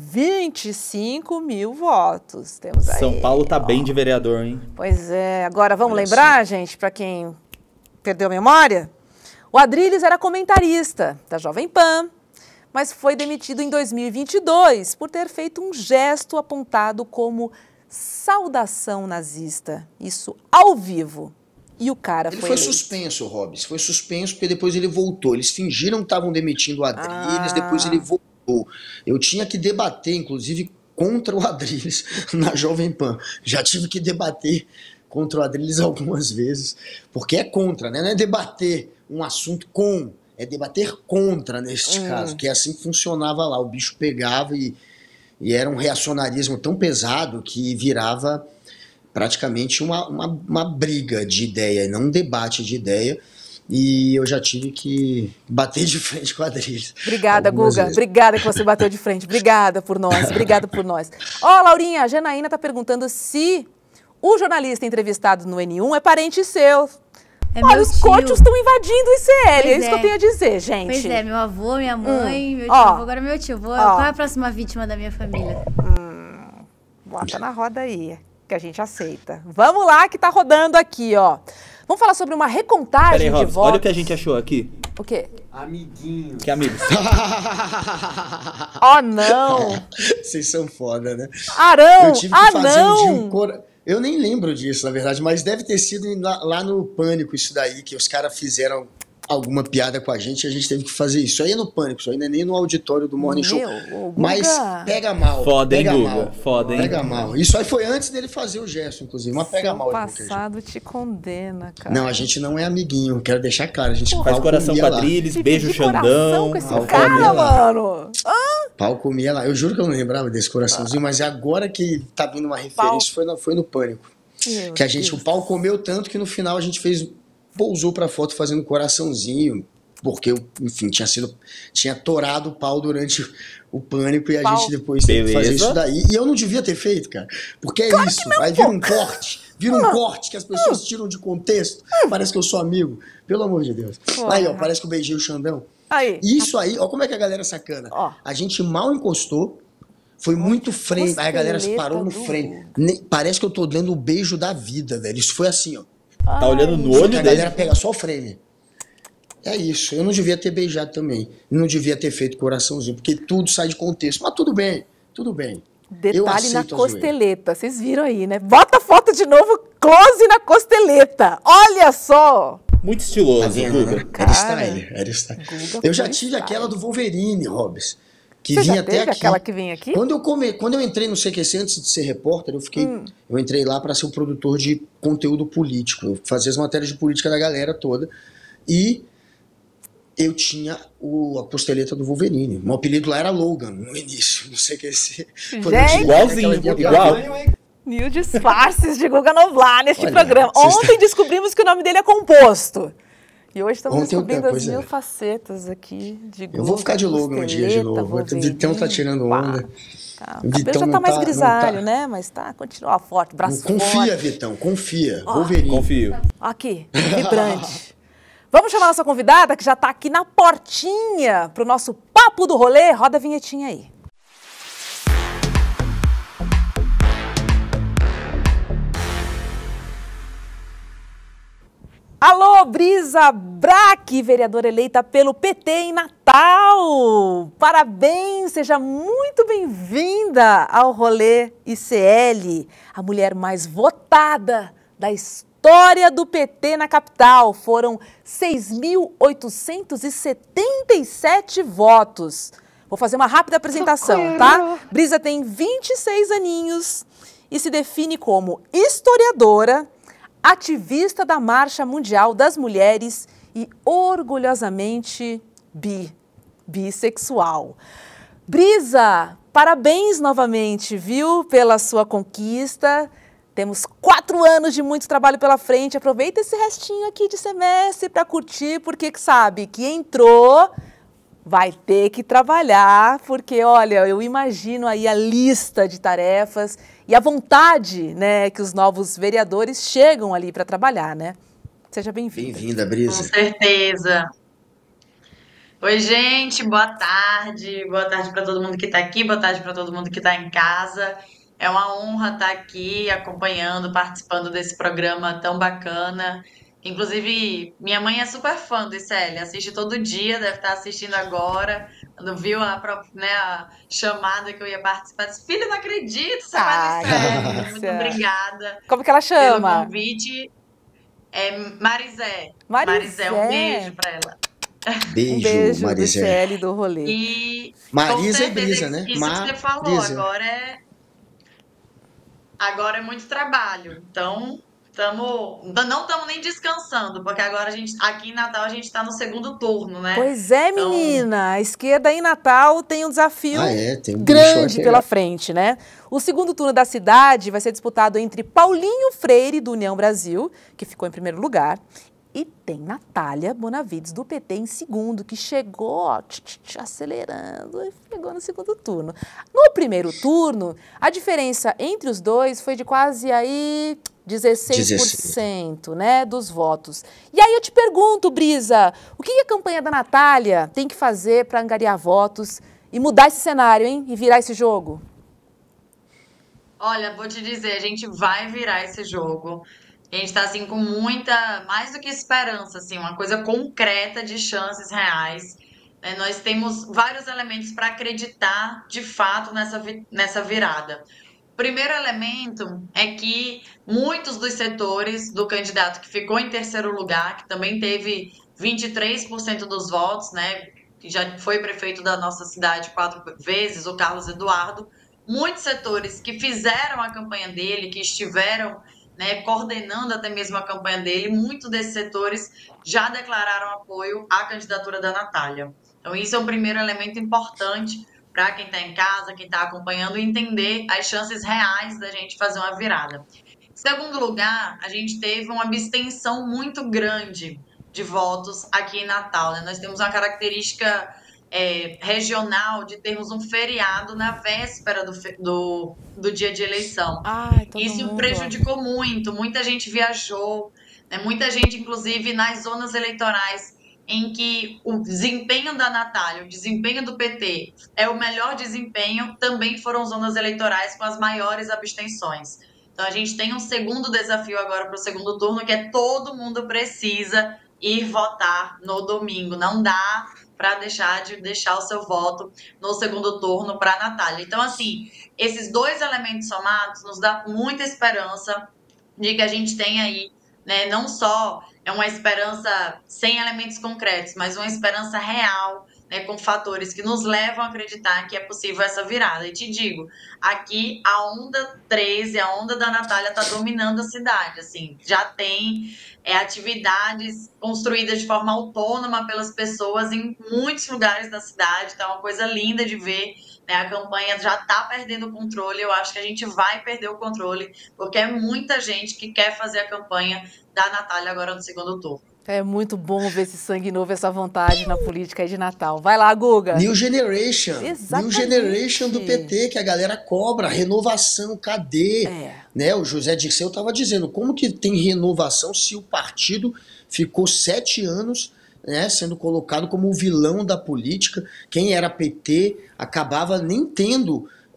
25 mil votos. Temos aí, São Paulo tá bem de vereador, hein? Pois é. Agora, vamos lembrar, gente, para quem perdeu a memória? O Adriles era comentarista da Jovem Pan, mas foi demitido em 2022 por ter feito um gesto apontado como saudação nazista. Isso ao vivo. E o cara ele foi foi eleito. suspenso, Robs. Foi suspenso porque depois ele voltou. Eles fingiram que estavam demitindo o Adriles, depois ele voltou. Eu tinha que debater, inclusive, contra o Adriles na Jovem Pan. Já tive que debater contra o Adriles algumas vezes, porque é contra, né? Não é debater um assunto com, é debater contra neste caso, que é assim que funcionava lá. O bicho pegava e era um reacionarismo tão pesado que virava praticamente uma briga de ideia, não um debate de ideia. E eu já tive que bater de frente com a Adriles. Obrigada, Guga. Vezes. Obrigada que você bateu de frente. Obrigada por nós. Obrigada por nós. Ó, Laurinha, a Janaína tá perguntando se o jornalista entrevistado no N1 é parente seu. Olha, os coachos estão invadindo o ICL. É isso que eu tenho a dizer, gente. Pois é, meu avô, minha mãe, meu tio avô, agora meu tio avô. Qual é a próxima vítima da minha família? Bota na roda aí, que a gente aceita. Vamos lá, que tá rodando aqui, ó. Vamos falar sobre uma recontagem de votos. Olha o que a gente achou aqui. O quê? Amiguinho. Que amigos. Oh, não. Vocês são foda, né? Arão, eu tive que fazer um dia Eu nem lembro disso, na verdade, mas deve ter sido lá no Pânico isso daí, que os caras fizeram alguma piada com a gente e a gente teve que fazer isso. Isso aí é no Pânico, isso aí não é nem no auditório do Morning Show. Mas pega mal. Foda, pega hein, mal. Guga? Foda, hein? Pega mal. Isso aí foi antes dele fazer o gesto, inclusive. Mas pega mal. O passado te condena, cara. Não, a gente não é amiguinho, quero deixar claro. A gente faz coração com Adriles, beijo Xandão. Com esse cara, mano. Pau comia lá. Eu juro que eu não lembrava desse coraçãozinho, mas agora que tá vindo uma referência, foi no Pânico. Que a gente, o pau comeu tanto que no final a gente pousou pra foto fazendo coraçãozinho, porque, enfim, tinha torado o pau durante o Pânico e a gente depois teve que fazer isso daí. E eu não devia ter feito, cara, porque é isso, aí vira um corte que as pessoas tiram de contexto, parece que eu sou amigo, pelo amor de Deus. Aí, ó, parece que eu beijei o Xandão. Isso aí, ó como é que a galera é sacana. A gente mal encostou, foi muito frente, aí a galera se parou no frente. Parece que eu tô dando o beijo da vida, velho. Isso foi assim, ó. Tá olhando no olho dele. A galera pega só o frame. É isso. Eu não devia ter beijado também. Não devia ter feito coraçãozinho, porque tudo sai de contexto. Mas tudo bem, tudo bem. Detalhe na costeleta. Vocês viram aí, né? Bota a foto de novo, close na costeleta. Olha só. Muito estiloso, Guga. Era style. Eu já tive aquela do Wolverine, Robs. Que Você vinha já teve até aqui. Aquela que vem aqui? Quando eu entrei no CQC, antes de ser repórter, eu entrei lá para ser o produtor de conteúdo político. Eu fazia as matérias de política da galera toda. E eu tinha a costeleta do Wolverine. Meu apelido lá era Logan, no início, no CQC. Igualzinho, igual. Mil disfarces de Guga Noblar neste programa. Ontem descobrimos que o nome dele é composto. E hoje estamos descobrindo as mil facetas aqui de Guga. Eu vou ficar de Logan um dia de novo. O Vitão tá tirando onda. O cabelo já tá mais grisalho, né? Mas continua forte, braço forte. Confia, Vitão, confia. Wolverine. Confio. Aqui, vibrante. Vamos chamar a nossa convidada, que já tá aqui na portinha pro nosso Papo do Rolê. Roda a vinhetinha aí. Alô, Brisa Braque, vereadora eleita pelo PT em Natal. Parabéns, seja muito bem-vinda ao Rolê ICL, a mulher mais votada da história do PT na capital. Foram 6.877 votos. Vou fazer uma rápida apresentação, tá? Brisa tem 26 aninhos e se define como historiadora, ativista da Marcha Mundial das Mulheres e orgulhosamente bissexual. Brisa, parabéns novamente, viu, pela sua conquista. Temos 4 anos de muito trabalho pela frente. Aproveita esse restinho aqui de semestre para curtir, porque sabe que entrou, vai ter que trabalhar, porque, olha, eu imagino aí a lista de tarefas e a vontade, né, que os novos vereadores chegam ali para trabalhar, né? Seja bem-vinda. Bem-vinda, Brisa. Com certeza. Oi, gente, boa tarde. Boa tarde para todo mundo que está aqui, boa tarde para todo mundo que está em casa. É uma honra estar aqui acompanhando, participando desse programa tão bacana. Inclusive, minha mãe é super fã do ICL, assiste todo dia, deve estar assistindo agora. Quando viu a chamada que eu ia participar, disse, filha, não acredito, você vai no ICL. Muito obrigada. Como que ela chama? Pelo convite. É Marizé. Marizé, um beijo para ela. Beijo, um beijo Marizé. do ICL do rolê. E Marisa e Brisa, né? Isso que você falou, agora é muito trabalho. Então, não estamos nem descansando, porque agora aqui em Natal a gente está no segundo turno, né? Pois é, menina. A esquerda em Natal tem um desafio tem um grande pela frente, né? O segundo turno da cidade vai ser disputado entre Paulinho Freire, do União Brasil, que ficou em primeiro lugar, e tem Natália Bonavides, do PT, em segundo, que chegou, ó, acelerando, e chegou no segundo turno. No primeiro turno, a diferença entre os dois foi de quase aí 16%, né, dos votos. E aí eu te pergunto, Brisa, o que a campanha da Natália tem que fazer para angariar votos e mudar esse cenário, hein, e virar esse jogo? Olha, vou te dizer, a gente vai virar esse jogo. A gente está assim com muita, mais do que esperança, assim, uma coisa concreta de chances reais. Nós temos vários elementos para acreditar de fato nessa virada. O primeiro elemento é que muitos dos setores do candidato que ficou em terceiro lugar, que também teve 23% dos votos, né, que já foi prefeito da nossa cidade 4 vezes, o Carlos Eduardo, muitos setores que fizeram a campanha dele, que estiveram, né, coordenando até mesmo a campanha dele, muitos desses setores já declararam apoio à candidatura da Natália. Então, isso é um primeiro elemento importante para quem está em casa, quem está acompanhando, entender as chances reais da gente fazer uma virada. Em segundo lugar, a gente teve uma abstenção muito grande de votos aqui em Natal, né? Nós temos uma característica regional de termos um feriado na véspera do dia de eleição. Isso prejudicou muito, muita gente viajou, né? Muita gente, inclusive, nas zonas eleitorais em que o desempenho da Natália, o desempenho do PT é o melhor desempenho, também foram zonas eleitorais com as maiores abstenções. Então, a gente tem um segundo desafio agora para o segundo turno, que é todo mundo precisa ir votar no domingo. Não dá para deixar o seu voto no segundo turno para a Natália. Então, assim, esses dois elementos somados nos dá muita esperança de que a gente tem aí, né, não só uma esperança sem elementos concretos, mas uma esperança real, né, com fatores que nos levam a acreditar que é possível essa virada. E te digo, aqui a onda 13, a onda da Natália está dominando a cidade, assim, já tem atividades construídas de forma autônoma pelas pessoas em muitos lugares da cidade, tá uma coisa linda de ver, né? A campanha já está perdendo o controle, eu acho que a gente vai perder o controle, porque é muita gente que quer fazer a campanha da Natália agora no segundo turno. É muito bom ver esse sangue novo, essa vontade na política aí de Natal. Vai lá, Guga. New Generation. Exatamente. New Generation do PT, que a galera cobra. Renovação, cadê? Né, o José Dirceu estava dizendo, como que tem renovação se o partido ficou 7 anos, né, sendo colocado como o vilão da política? Quem era PT acabava nem tendo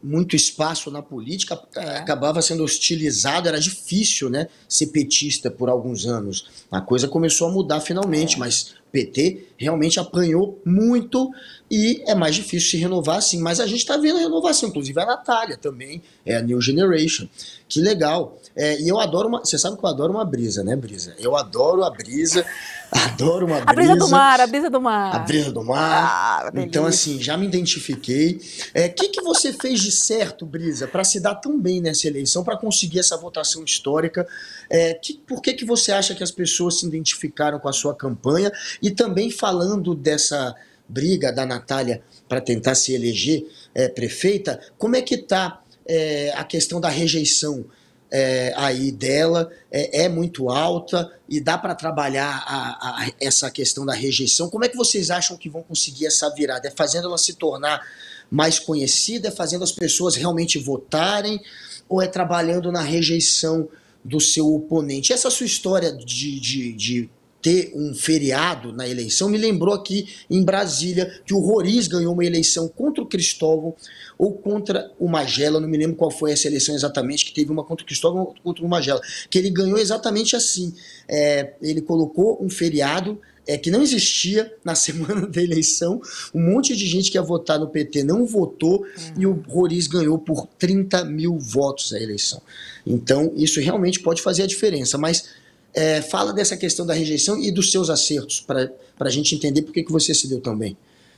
muito espaço na política, acabava sendo hostilizado, era difícil, né, ser petista por alguns anos. A coisa começou a mudar finalmente, mas o PT realmente apanhou muito e é mais difícil se renovar assim. Mas a gente está vendo a renovação, inclusive a Natália também, é a New Generation. Que legal. E eu adoro você sabe que eu adoro uma brisa, né, Brisa? Eu adoro a brisa, adoro uma brisa. A brisa do mar, a brisa do mar. A brisa do mar. Então, assim, já me identifiquei. Que você fez de certo, Brisa, para se dar tão bem nessa eleição, para conseguir essa votação histórica? Por que você acha que as pessoas se identificaram com a sua campanha? E também falando dessa briga da Natália para tentar se eleger prefeita, como é que está a questão da rejeição aí dela? É muito alta e dá para trabalhar essa questão da rejeição? Como é que vocês acham que vão conseguir essa virada? É fazendo ela se tornar mais conhecida? É fazendo as pessoas realmente votarem? Ou é trabalhando na rejeição do seu oponente? Essa sua história de ter um feriado na eleição me lembrou aqui em Brasília que o Roriz ganhou uma eleição contra o Cristóvão ou contra o Magela, não me lembro qual foi essa eleição exatamente, que teve uma contra o Cristóvão ou contra o Magela, que ele ganhou exatamente assim. Ele colocou um feriado que não existia na semana da eleição, um monte de gente que ia votar no PT não votou e o Roriz ganhou por 30 mil votos a eleição. Então isso realmente pode fazer a diferença, mas fala dessa questão da rejeição e dos seus acertos, para a gente entender por que você se deu tão bem.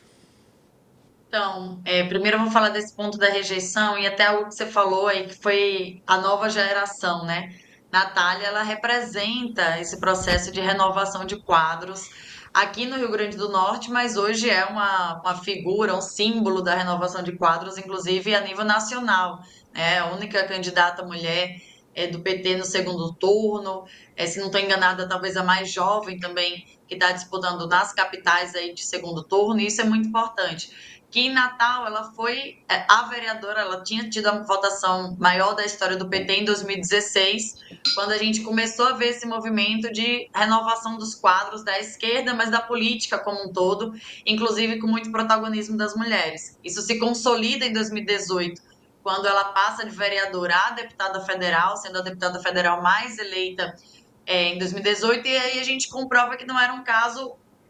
Então, primeiro eu vou falar desse ponto da rejeição e até algo que você falou aí, que foi a nova geração, né? Natália, ela representa esse processo de renovação de quadros aqui no Rio Grande do Norte, mas hoje é uma figura, um símbolo da renovação de quadros, inclusive a nível nacional. É a única candidata mulher do PT no segundo turno, se não estou enganada, talvez a mais jovem também, que está disputando nas capitais aí de segundo turno, e isso é muito importante. Que em Natal ela foi a vereadora, ela tinha tido a votação maior da história do PT em 2016, quando a gente começou a ver esse movimento de renovação dos quadros da esquerda, mas da política como um todo, inclusive com muito protagonismo das mulheres. Isso se consolida em 2018, quando ela passa de vereadora a deputada federal, sendo a deputada federal mais eleita em 2018, e aí a gente comprova que não era um caso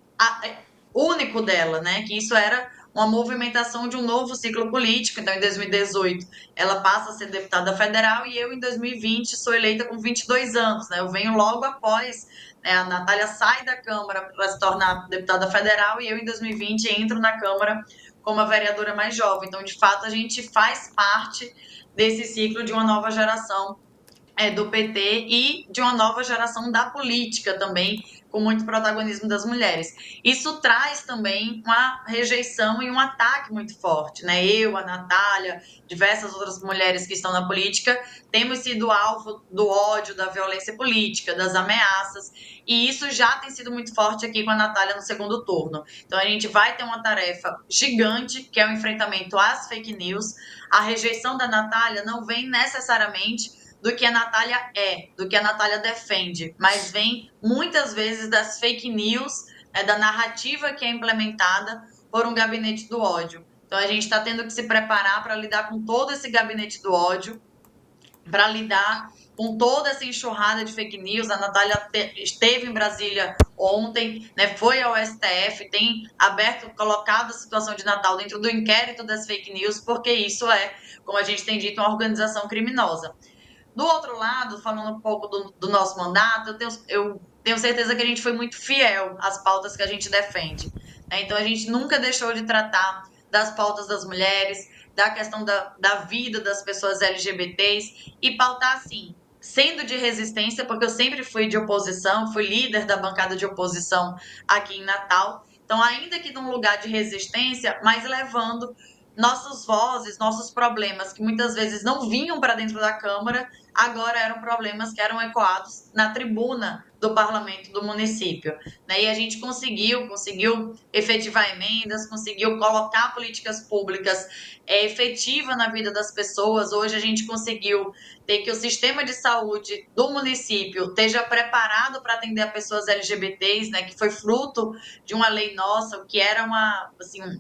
único dela, né? Que isso era uma movimentação de um novo ciclo político. Então, em 2018, ela passa a ser deputada federal e eu, em 2020, sou eleita com 22 anos, né? Eu venho logo após, né? A Natália sai da Câmara para se tornar deputada federal e eu, em 2020, entro na Câmara como a vereadora mais jovem. Então, de fato, a gente faz parte desse ciclo de uma nova geração do PT e de uma nova geração da política também, com muito protagonismo das mulheres. Isso traz também uma rejeição e um ataque muito forte, né? Eu, a Natália, diversas outras mulheres que estão na política, temos sido alvo do ódio, da violência política, das ameaças, e isso já tem sido muito forte aqui com a Natália no segundo turno. Então, a gente vai ter uma tarefa gigante, que é o enfrentamento às fake news. A rejeição da Natália não vem necessariamente do que a Natália do que a Natália defende, mas vem muitas vezes das fake news, da narrativa que é implementada por um gabinete do ódio. Então a gente está tendo que se preparar para lidar com todo esse gabinete do ódio, para lidar com toda essa enxurrada de fake news. A Natália esteve em Brasília ontem, né, foi ao STF, tem colocado a situação de Natal dentro do inquérito das fake news, porque isso como a gente tem dito, uma organização criminosa. Do outro lado, falando um pouco do nosso mandato, eu tenho certeza que a gente foi muito fiel às pautas que a gente defende, né? Então, a gente nunca deixou de tratar das pautas das mulheres, da questão da vida das pessoas LGBTs, e pautar, assim, sendo de resistência, porque eu sempre fui de oposição, fui líder da bancada de oposição aqui em Natal. Então, ainda que num lugar de resistência, mas levando nossas vozes, nossos problemas, que muitas vezes não vinham para dentro da Câmara, agora eram problemas que eram ecoados na tribuna do parlamento do município, né? E a gente conseguiu efetivar emendas, conseguiu colocar políticas públicas efetivas na vida das pessoas. Hoje a gente conseguiu ter que o sistema de saúde do município esteja preparado para atender a pessoas LGBTs, né? Que foi fruto de uma lei nossa, que era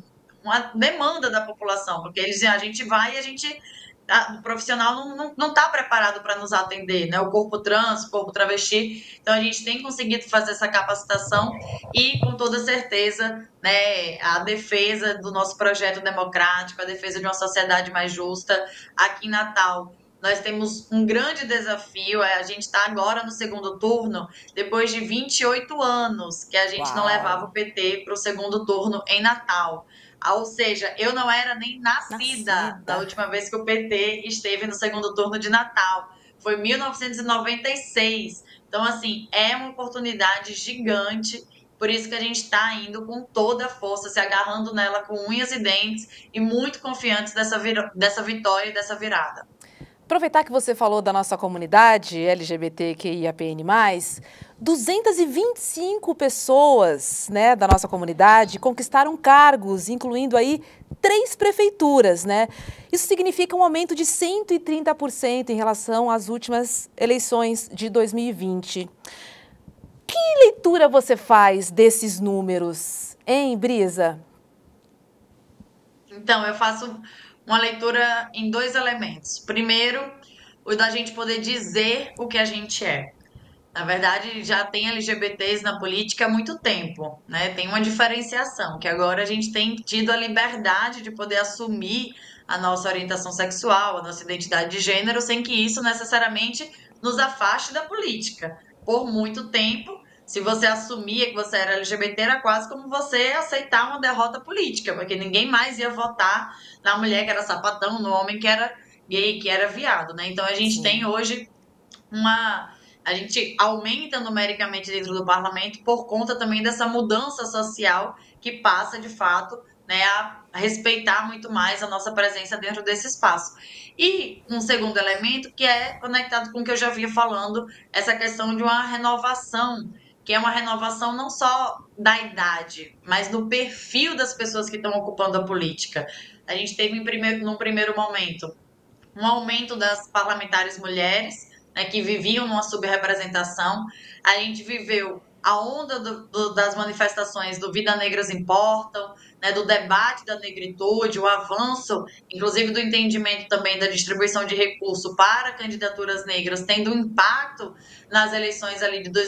uma demanda da população, porque eles dizem, a gente vai e a gente... O profissional não está preparado para nos atender, né? O corpo trans, o corpo travesti. Então, a gente tem conseguido fazer essa capacitação e, com toda certeza, né, a defesa do nosso projeto democrático, a defesa de uma sociedade mais justa aqui em Natal. Nós temos um grande desafio, a gente está agora no segundo turno, depois de 28 anos que a gente não levava o PT para o segundo turno em Natal. Ou seja, eu não era nem nascida da última vez que o PT esteve no segundo turno de Natal. Foi em 1996. Então, assim, é uma oportunidade gigante. Por isso que a gente está indo com toda a força, se agarrando nela com unhas e dentes e muito confiantes dessa vitória e dessa virada. Aproveitar que você falou da nossa comunidade LGBTQIAPN+, 225 pessoas, né, da nossa comunidade conquistaram cargos, incluindo aí 3 prefeituras, né? Isso significa um aumento de 130% em relação às últimas eleições de 2020. Que leitura você faz desses números, hein, Brisa? Então, eu faço uma leitura em 2 elementos. Primeiro, o da gente poder dizer o que a gente é. Na verdade, já tem LGBTs na política há muito tempo, né? Tem uma diferenciação, que agora a gente tem tido a liberdade de poder assumir a nossa orientação sexual, a nossa identidade de gênero, sem que isso necessariamente nos afaste da política. Por muito tempo, se você assumia que você era LGBT, era quase como você aceitar uma derrota política, porque ninguém mais ia votar na mulher que era sapatão, no homem que era gay, que era viado, né? Então, a gente tem hoje a gente aumenta numericamente dentro do parlamento por conta também dessa mudança social que passa, de fato, né, a respeitar muito mais a nossa presença dentro desse espaço. E um segundo elemento que é conectado com o que eu já vinha falando, essa questão de uma renovação, que é uma renovação não só da idade, mas do perfil das pessoas que estão ocupando a política. A gente teve, num primeiro momento, um aumento das parlamentares mulheres, né, que viviam numa subrepresentação. A gente viveu a onda das manifestações do Vida Negras Importam, né, do debate da negritude, o avanço, inclusive do entendimento também da distribuição de recurso para candidaturas negras, tendo um impacto nas eleições ali de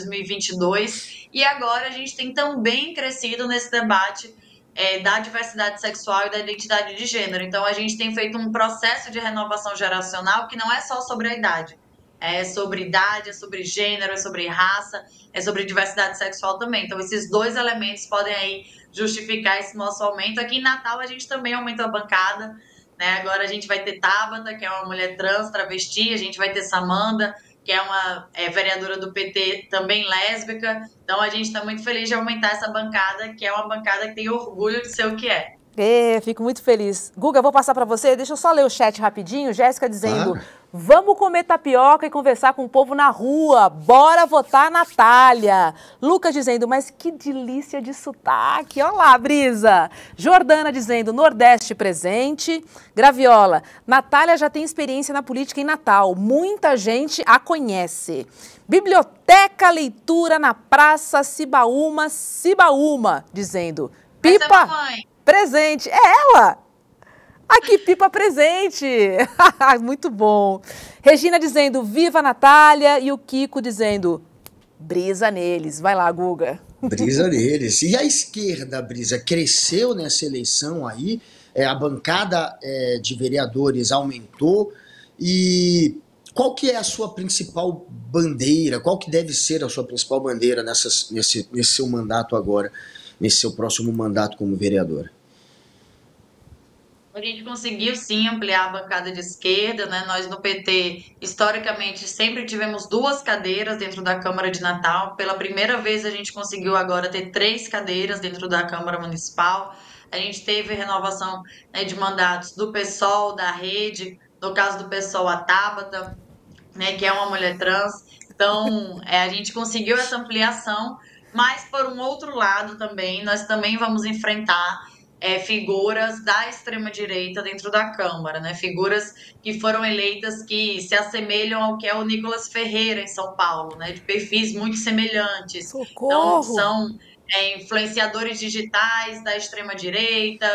2022. E agora a gente tem também crescido nesse debate da diversidade sexual e da identidade de gênero. Então, a gente tem feito um processo de renovação geracional que não é só sobre a idade. É sobre idade, é sobre gênero, é sobre raça, é sobre diversidade sexual também. Então, esses 2 elementos podem aí justificar esse nosso aumento. Aqui em Natal, a gente também aumentou a bancada, né? Agora a gente vai ter Tabata, que é uma mulher trans, travesti, a gente vai ter Samanda, que é uma vereadora do PT, também lésbica. Então, a gente está muito feliz de aumentar essa bancada, que é uma bancada que tem orgulho de ser o que é. Fico muito feliz. Guga, vou passar para você. Deixa eu só ler o chat rapidinho. Jéssica dizendo, vamos comer tapioca e conversar com o povo na rua. Bora votar Natália. Lucas dizendo, mas que delícia de sotaque. Olha lá, Brisa. Jordana dizendo, Nordeste presente. Graviola, Natália já tem experiência na política em Natal. Muita gente a conhece. Biblioteca Leitura na Praça Cibaúma, dizendo, Pipa... presente. É ela! Aqui, Pipa presente. Muito bom. Regina dizendo, viva Natália. E o Kiko dizendo, brisa neles. Vai lá, Guga. Brisa neles. E a esquerda, Brisa, cresceu nessa eleição aí. A bancada de vereadores aumentou. E qual que é a sua principal bandeira? Qual que deve ser a sua principal bandeira nesse seu mandato agora? Nesse seu próximo mandato como vereadora? A gente conseguiu, sim, ampliar a bancada de esquerda, né? Nós, no PT, historicamente, sempre tivemos 2 cadeiras dentro da Câmara de Natal. Pela primeira vez, a gente conseguiu agora ter 3 cadeiras dentro da Câmara Municipal. A gente teve renovação, né, de mandatos do PSOL, da Rede, no caso do PSOL, a Tabata, né, que é uma mulher trans. Então, a gente conseguiu essa ampliação, mas, por um outro lado também, nós também vamos enfrentar figuras da extrema-direita dentro da Câmara, né? Figuras que foram eleitas que se assemelham ao que é o Nicolas Ferreira em São Paulo, né? De perfis muito semelhantes. Socorro! Então, são influenciadores digitais da extrema-direita,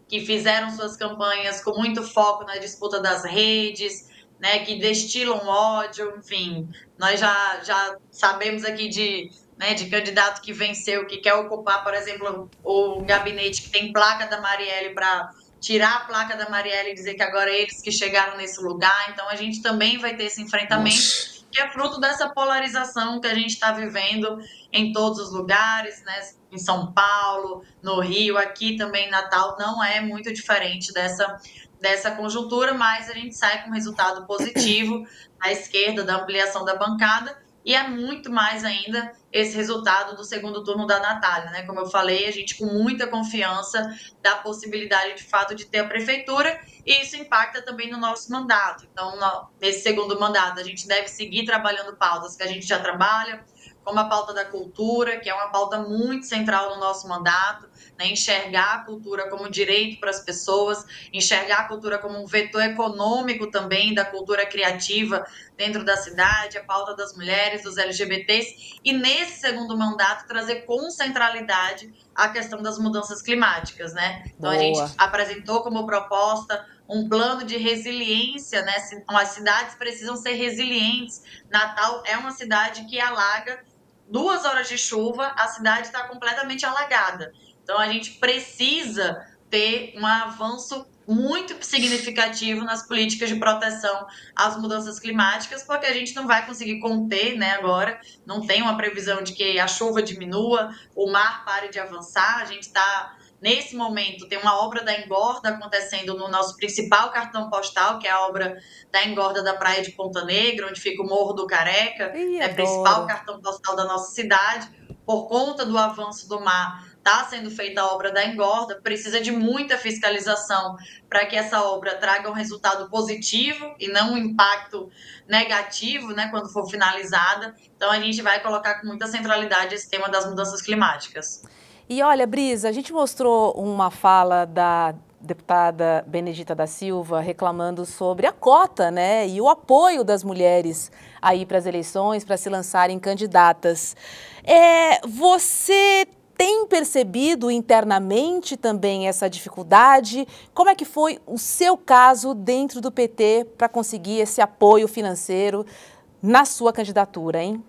que fizeram suas campanhas com muito foco na disputa das redes, né, que destilam ódio, enfim. Nós já sabemos aqui de candidato que venceu, que quer ocupar, por exemplo, o gabinete que tem placa da Marielle para tirar a placa da Marielle e dizer que agora é eles que chegaram nesse lugar. Então, a gente também vai ter esse enfrentamento, que é fruto dessa polarização que a gente está vivendo em todos os lugares, né? Em São Paulo, no Rio, aqui também em Natal, não é muito diferente dessa conjuntura, mas a gente sai com resultado positivo à esquerda, da ampliação da bancada, e é muito mais ainda esse resultado do segundo turno da Natália, né? Como eu falei, a gente com muita confiança da possibilidade, de fato, de ter a prefeitura, e isso impacta também no nosso mandato. Então, nesse segundo mandato, a gente deve seguir trabalhando pautas que a gente já trabalha, como a pauta da cultura, que é uma pauta muito central no nosso mandato, né? Enxergar a cultura como direito para as pessoas, enxergar a cultura como um vetor econômico também da cultura criativa dentro da cidade, a pauta das mulheres, dos LGBTs, e nesse segundo mandato trazer com centralidade a questão das mudanças climáticas, né? Então, a gente apresentou como proposta um plano de resiliência, né? As cidades precisam ser resilientes. Natal é uma cidade que alaga 2 horas de chuva, a cidade está completamente alagada. Então, a gente precisa ter um avanço muito significativo nas políticas de proteção às mudanças climáticas, porque a gente não vai conseguir conter, né, agora, não tem uma previsão de que a chuva diminua, o mar pare de avançar, a gente está... Nesse momento, tem uma obra da engorda acontecendo no nosso principal cartão postal, que é a obra da engorda da Praia de Ponta Negra, onde fica o Morro do Careca, é o principal cartão postal da nossa cidade. Por conta do avanço do mar, está sendo feita a obra da engorda, precisa de muita fiscalização para que essa obra traga um resultado positivo e não um impacto negativo, né, quando for finalizada. Então, a gente vai colocar com muita centralidade esse tema das mudanças climáticas. E olha, Brisa, a gente mostrou uma fala da deputada Benedita da Silva reclamando sobre a cota, né, e o apoio das mulheres aí para as eleições, para se lançarem candidatas. Você tem percebido internamente também essa dificuldade? Como é que foi o seu caso dentro do PT para conseguir esse apoio financeiro na sua candidatura, hein?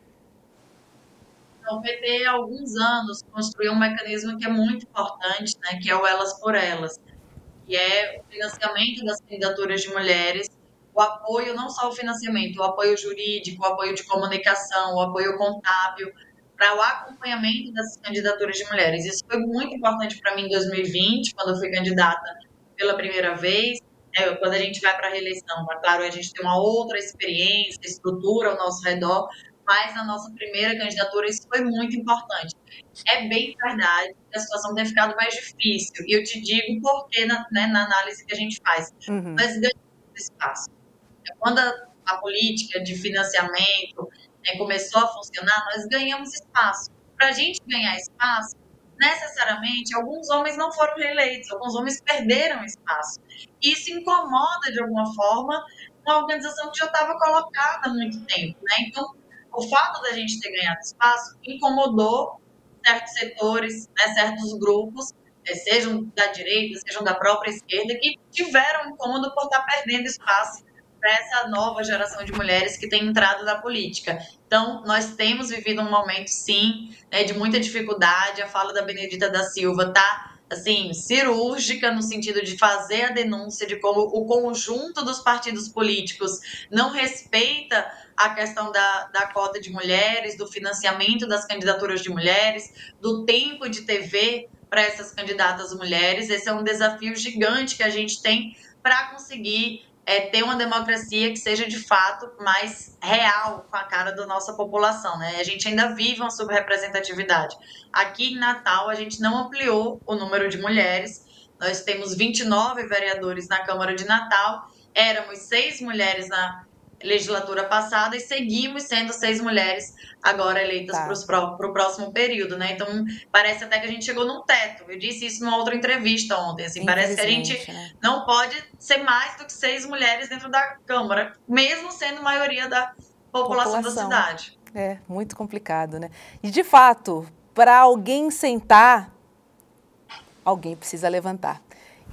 O PT, há alguns anos, construiu um mecanismo que é muito importante, né, que é o Elas por Elas, que é o financiamento das candidaturas de mulheres, o apoio, não só o financiamento, o apoio jurídico, o apoio de comunicação, o apoio contábil, para o acompanhamento dessas candidaturas de mulheres. Isso foi muito importante para mim em 2020, quando eu fui candidata pela primeira vez. Quando a gente vai para a reeleição, claro, a gente tem uma outra experiência, estrutura ao nosso redor, mas na nossa primeira candidatura isso foi muito importante. É bem verdade que a situação tem ficado mais difícil, e eu te digo por quê na análise que a gente faz. Nós ganhamos espaço. Quando a política de financiamento começou a funcionar, nós ganhamos espaço. Para a gente ganhar espaço, necessariamente, alguns homens não foram reeleitos, alguns homens perderam espaço. Isso incomoda, de alguma forma, uma organização que já estava colocada há muito tempo, né? Então, o fato da gente ter ganhado espaço incomodou certos setores, né, certos grupos, sejam da direita, sejam da própria esquerda, que tiveram incômodo por estar perdendo espaço para essa nova geração de mulheres que tem entrado na política. Então, nós temos vivido um momento, sim, de muita dificuldade. A fala da Benedita da Silva está, assim, cirúrgica no sentido de fazer a denúncia de como o conjunto dos partidos políticos não respeita a questão da cota de mulheres, do financiamento das candidaturas de mulheres, do tempo de TV para essas candidatas mulheres. Esse é um desafio gigante que a gente tem para conseguir ter uma democracia que seja, de fato, mais real com a cara da nossa população, né? A gente ainda vive uma subrepresentatividade. Aqui em Natal, a gente não ampliou o número de mulheres. Nós temos 29 vereadores na Câmara de Natal. Éramos 6 mulheres na legislatura passada e seguimos sendo 6 mulheres agora eleitas para o próximo período, né? Então, parece até que a gente chegou num teto. Eu disse isso numa outra entrevista ontem, assim, parece que a gente não pode ser mais do que 6 mulheres dentro da Câmara, mesmo sendo maioria da população da cidade. É, muito complicado, né? E, de fato, para alguém sentar, alguém precisa levantar.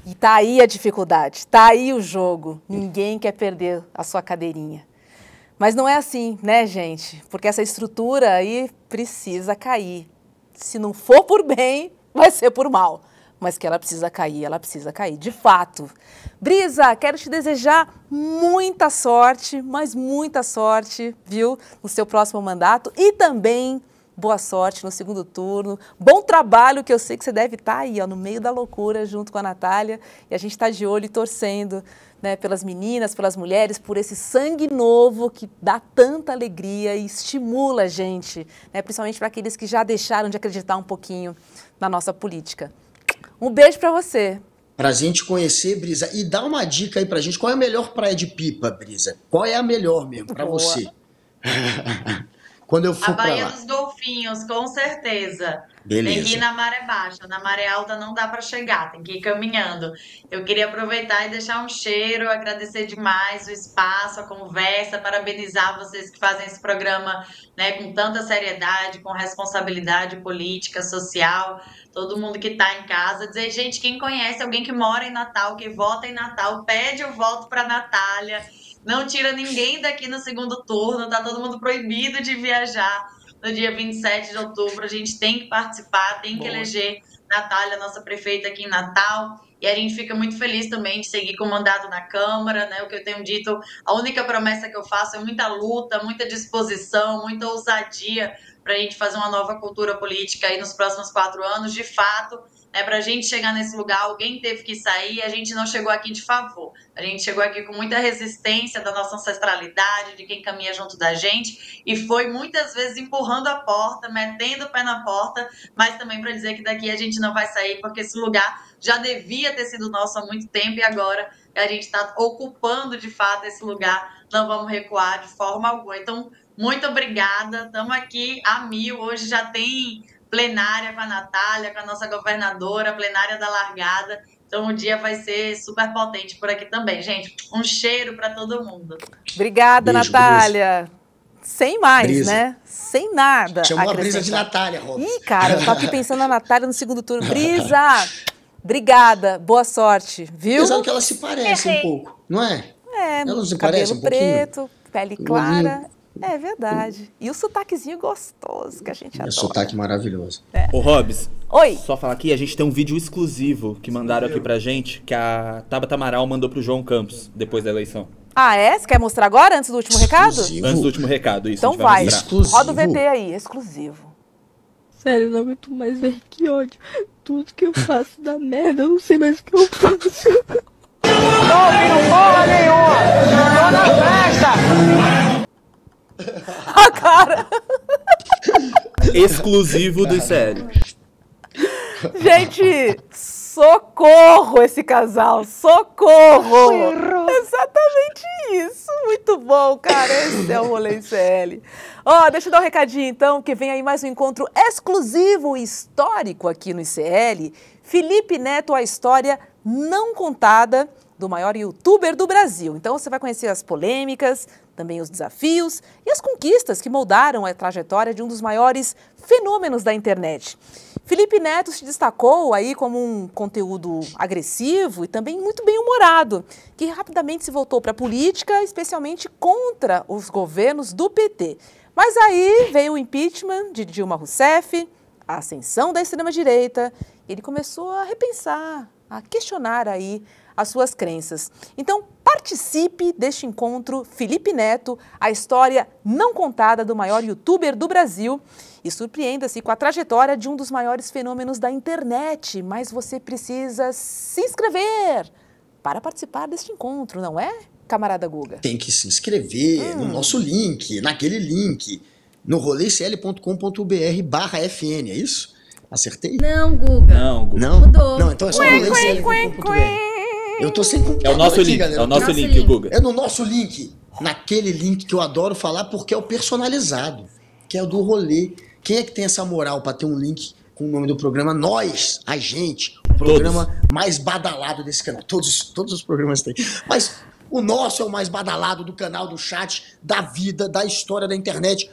E tá aí a dificuldade, tá aí o jogo. Ninguém quer perder a sua cadeirinha. Mas não é assim, né, gente? Porque essa estrutura aí precisa cair. Se não for por bem, vai ser por mal. Mas que ela precisa cair, de fato. Brisa, quero te desejar muita sorte, mas muita sorte, viu, no seu próximo mandato e também boa sorte no segundo turno. Bom trabalho, que eu sei que você deve estar aí, ó, no meio da loucura, junto com a Natália. E a gente está de olho e torcendo, né, pelas meninas, pelas mulheres, por esse sangue novo que dá tanta alegria e estimula a gente, né, principalmente para aqueles que já deixaram de acreditar um pouquinho na nossa política. Um beijo pra você. Pra gente conhecer, Brisa, e dá uma dica aí pra gente, qual é a melhor praia de Pipa, Brisa? Qual é a melhor mesmo, pra você? Quando eu for pra lá. A Baía dos Golfinhos, com certeza. Beleza. Tem que ir na maré baixa, na maré alta não dá pra chegar, tem que ir caminhando. Eu queria aproveitar e deixar um cheiro, agradecer demais o espaço, a conversa, parabenizar vocês que fazem esse programa, né, com tanta seriedade, com responsabilidade política, social, todo mundo que tá em casa. Dizer, gente, quem conhece alguém que mora em Natal, que vota em Natal, pede o voto pra Natália. Não tira ninguém daqui no segundo turno, tá todo mundo proibido de viajar no dia 27 de outubro. A gente tem que participar, tem que eleger Natália, nossa prefeita aqui em Natal. E a gente fica muito feliz também de seguir com o mandato na Câmara, né? O que eu tenho dito, a única promessa que eu faço é muita luta, muita disposição, muita ousadia para a gente fazer uma nova cultura política aí nos próximos 4 anos. De fato, para a gente chegar nesse lugar, alguém teve que sair, a gente não chegou aqui de favor. A gente chegou aqui com muita resistência da nossa ancestralidade, de quem caminha junto da gente, e foi muitas vezes empurrando a porta, metendo o pé na porta, mas também para dizer que daqui a gente não vai sair, porque esse lugar já devia ter sido nosso há muito tempo, e agora a gente está ocupando de fato esse lugar, não vamos recuar de forma alguma. Então, muito obrigada, estamos aqui a 1000, hoje já tem plenária com a Natália, com a nossa governadora, plenária da largada. Então o dia vai ser super potente por aqui também. Gente, um cheiro para todo mundo. Obrigada, Beijo, Natália. Brisa. Sem mais, Brisa. né? Sem nada. Chamou a Brisa de Natália, Robson. Ih, cara, eu tô aqui pensando na Natália no segundo turno. Brisa, obrigada, boa sorte, viu? Apesar que ela se parece um pouco, não é? É, ela se parece cabelo um pouquinho. preto, pele clara. É verdade. E o sotaquezinho gostoso que a gente adora. Sotaque maravilhoso. Ô, Robs. Oi. Só falar aqui, a gente tem um vídeo exclusivo que mandaram aqui pra gente, que a Tabata Amaral mandou pro João Campos, depois da eleição. Ah, é? Você quer mostrar agora, antes do último recado? Antes do último recado, isso. Então vai. Exclusivo. Roda o VT aí, exclusivo. Sério, eu não aguento mais ver, que ódio. Tudo que eu faço dá merda, eu não sei mais o que eu faço. Não ouvindo porra nenhuma! Tô na festa! A cara! Exclusivo do ICL. Gente, socorro esse casal, socorro! Exatamente isso, muito bom, cara, esse é o Rolê ICL. Ó, deixa eu dar um recadinho então, que vem aí mais um encontro exclusivo e histórico aqui no ICL. Felipe Neto, a história não contada do maior youtuber do Brasil. Então você vai conhecer as polêmicas, também os desafios e as conquistas que moldaram a trajetória de um dos maiores fenômenos da internet. Felipe Neto se destacou aí como um conteúdo agressivo e também muito bem-humorado, que rapidamente se voltou para a política, especialmente contra os governos do PT. Mas aí veio o impeachment de Dilma Rousseff, a ascensão da extrema-direita, e ele começou a repensar, a questionar aí as suas crenças. Então, participe deste encontro Felipe Neto, a história não contada do maior youtuber do Brasil, e surpreenda-se com a trajetória de um dos maiores fenômenos da internet. Mas você precisa se inscrever para participar deste encontro, não é, camarada Guga? Tem que se inscrever no nosso link, naquele link, no roleicl.com.br/fn, é isso? Acertei? Não, Guga. Não, Guga. Não? Mudou. Não, então é só roleicl.com.br. Eu tô sem computador. É o nosso aqui, link, galera. é o nosso Nosso link, link. Guga. É no nosso link, naquele link que eu adoro falar porque é o personalizado, que é o do rolê. Quem é que tem essa moral pra ter um link com o nome do programa? Nós, a gente, o programa mais badalado desse canal. Todos os programas têm. Mas o nosso é o mais badalado do canal, do chat, da vida, da história da internet.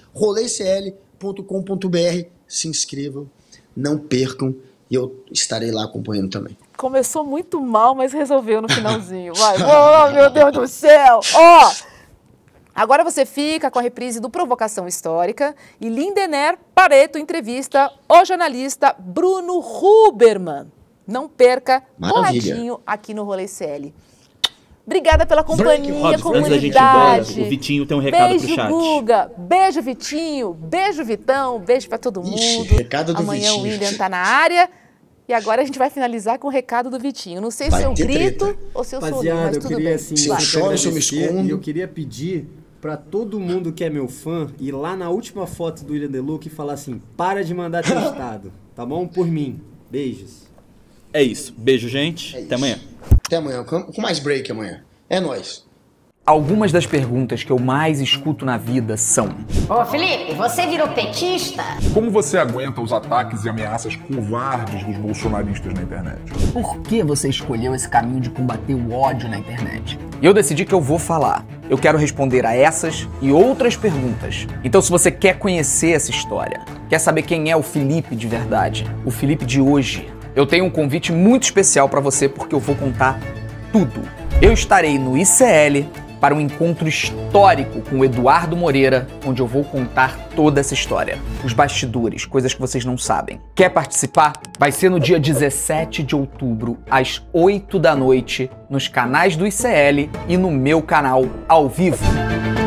roleicl.com.br. Se inscrevam, não percam e eu estarei lá acompanhando também. Começou muito mal, mas resolveu no finalzinho. Vai. Oh, meu Deus do céu! Ó! Agora você fica com a reprise do Provocação Histórica e Lindener Pareto entrevista o jornalista Bruno Huberman. Não perca, coladinho aqui no Rolê CL. Obrigada pela companhia, Robson, comunidade. antes da gente ir embora, o Vitinho tem um recado beijo, pro chat. Guga. Beijo, Vitinho. Beijo, Vitão. Beijo pra todo mundo. Ixi, recado do Amanhã Vitinho. o William tá na área. E agora a gente vai finalizar com o recado do Vitinho. Não sei se eu grito ou se eu sou lindo, mas eu tudo queria, bem. assim, Se eu choro, se eu me escondo. E eu queria pedir pra todo mundo que é meu fã ir lá na última foto do William Deluca e falar assim, para de mandar testado, tá bom? Por mim. Beijos. É isso. Beijo, gente. Até amanhã. Até amanhã. Com mais break amanhã. É nóis. Algumas das perguntas que eu mais escuto na vida são: Ô Felipe, você virou petista? Como você aguenta os ataques e ameaças covardes dos bolsonaristas na internet? Por que você escolheu esse caminho de combater o ódio na internet? E eu decidi que eu vou falar. Eu quero responder a essas e outras perguntas. Então, se você quer conhecer essa história, quer saber quem é o Felipe de verdade, o Felipe de hoje, eu tenho um convite muito especial para você porque eu vou contar tudo. Eu estarei no ICL para um encontro histórico com o Eduardo Moreira, onde eu vou contar toda essa história. Os bastidores, coisas que vocês não sabem. Quer participar? Vai ser no dia 17 de outubro, às 8 da noite, nos canais do ICL e no meu canal ao vivo.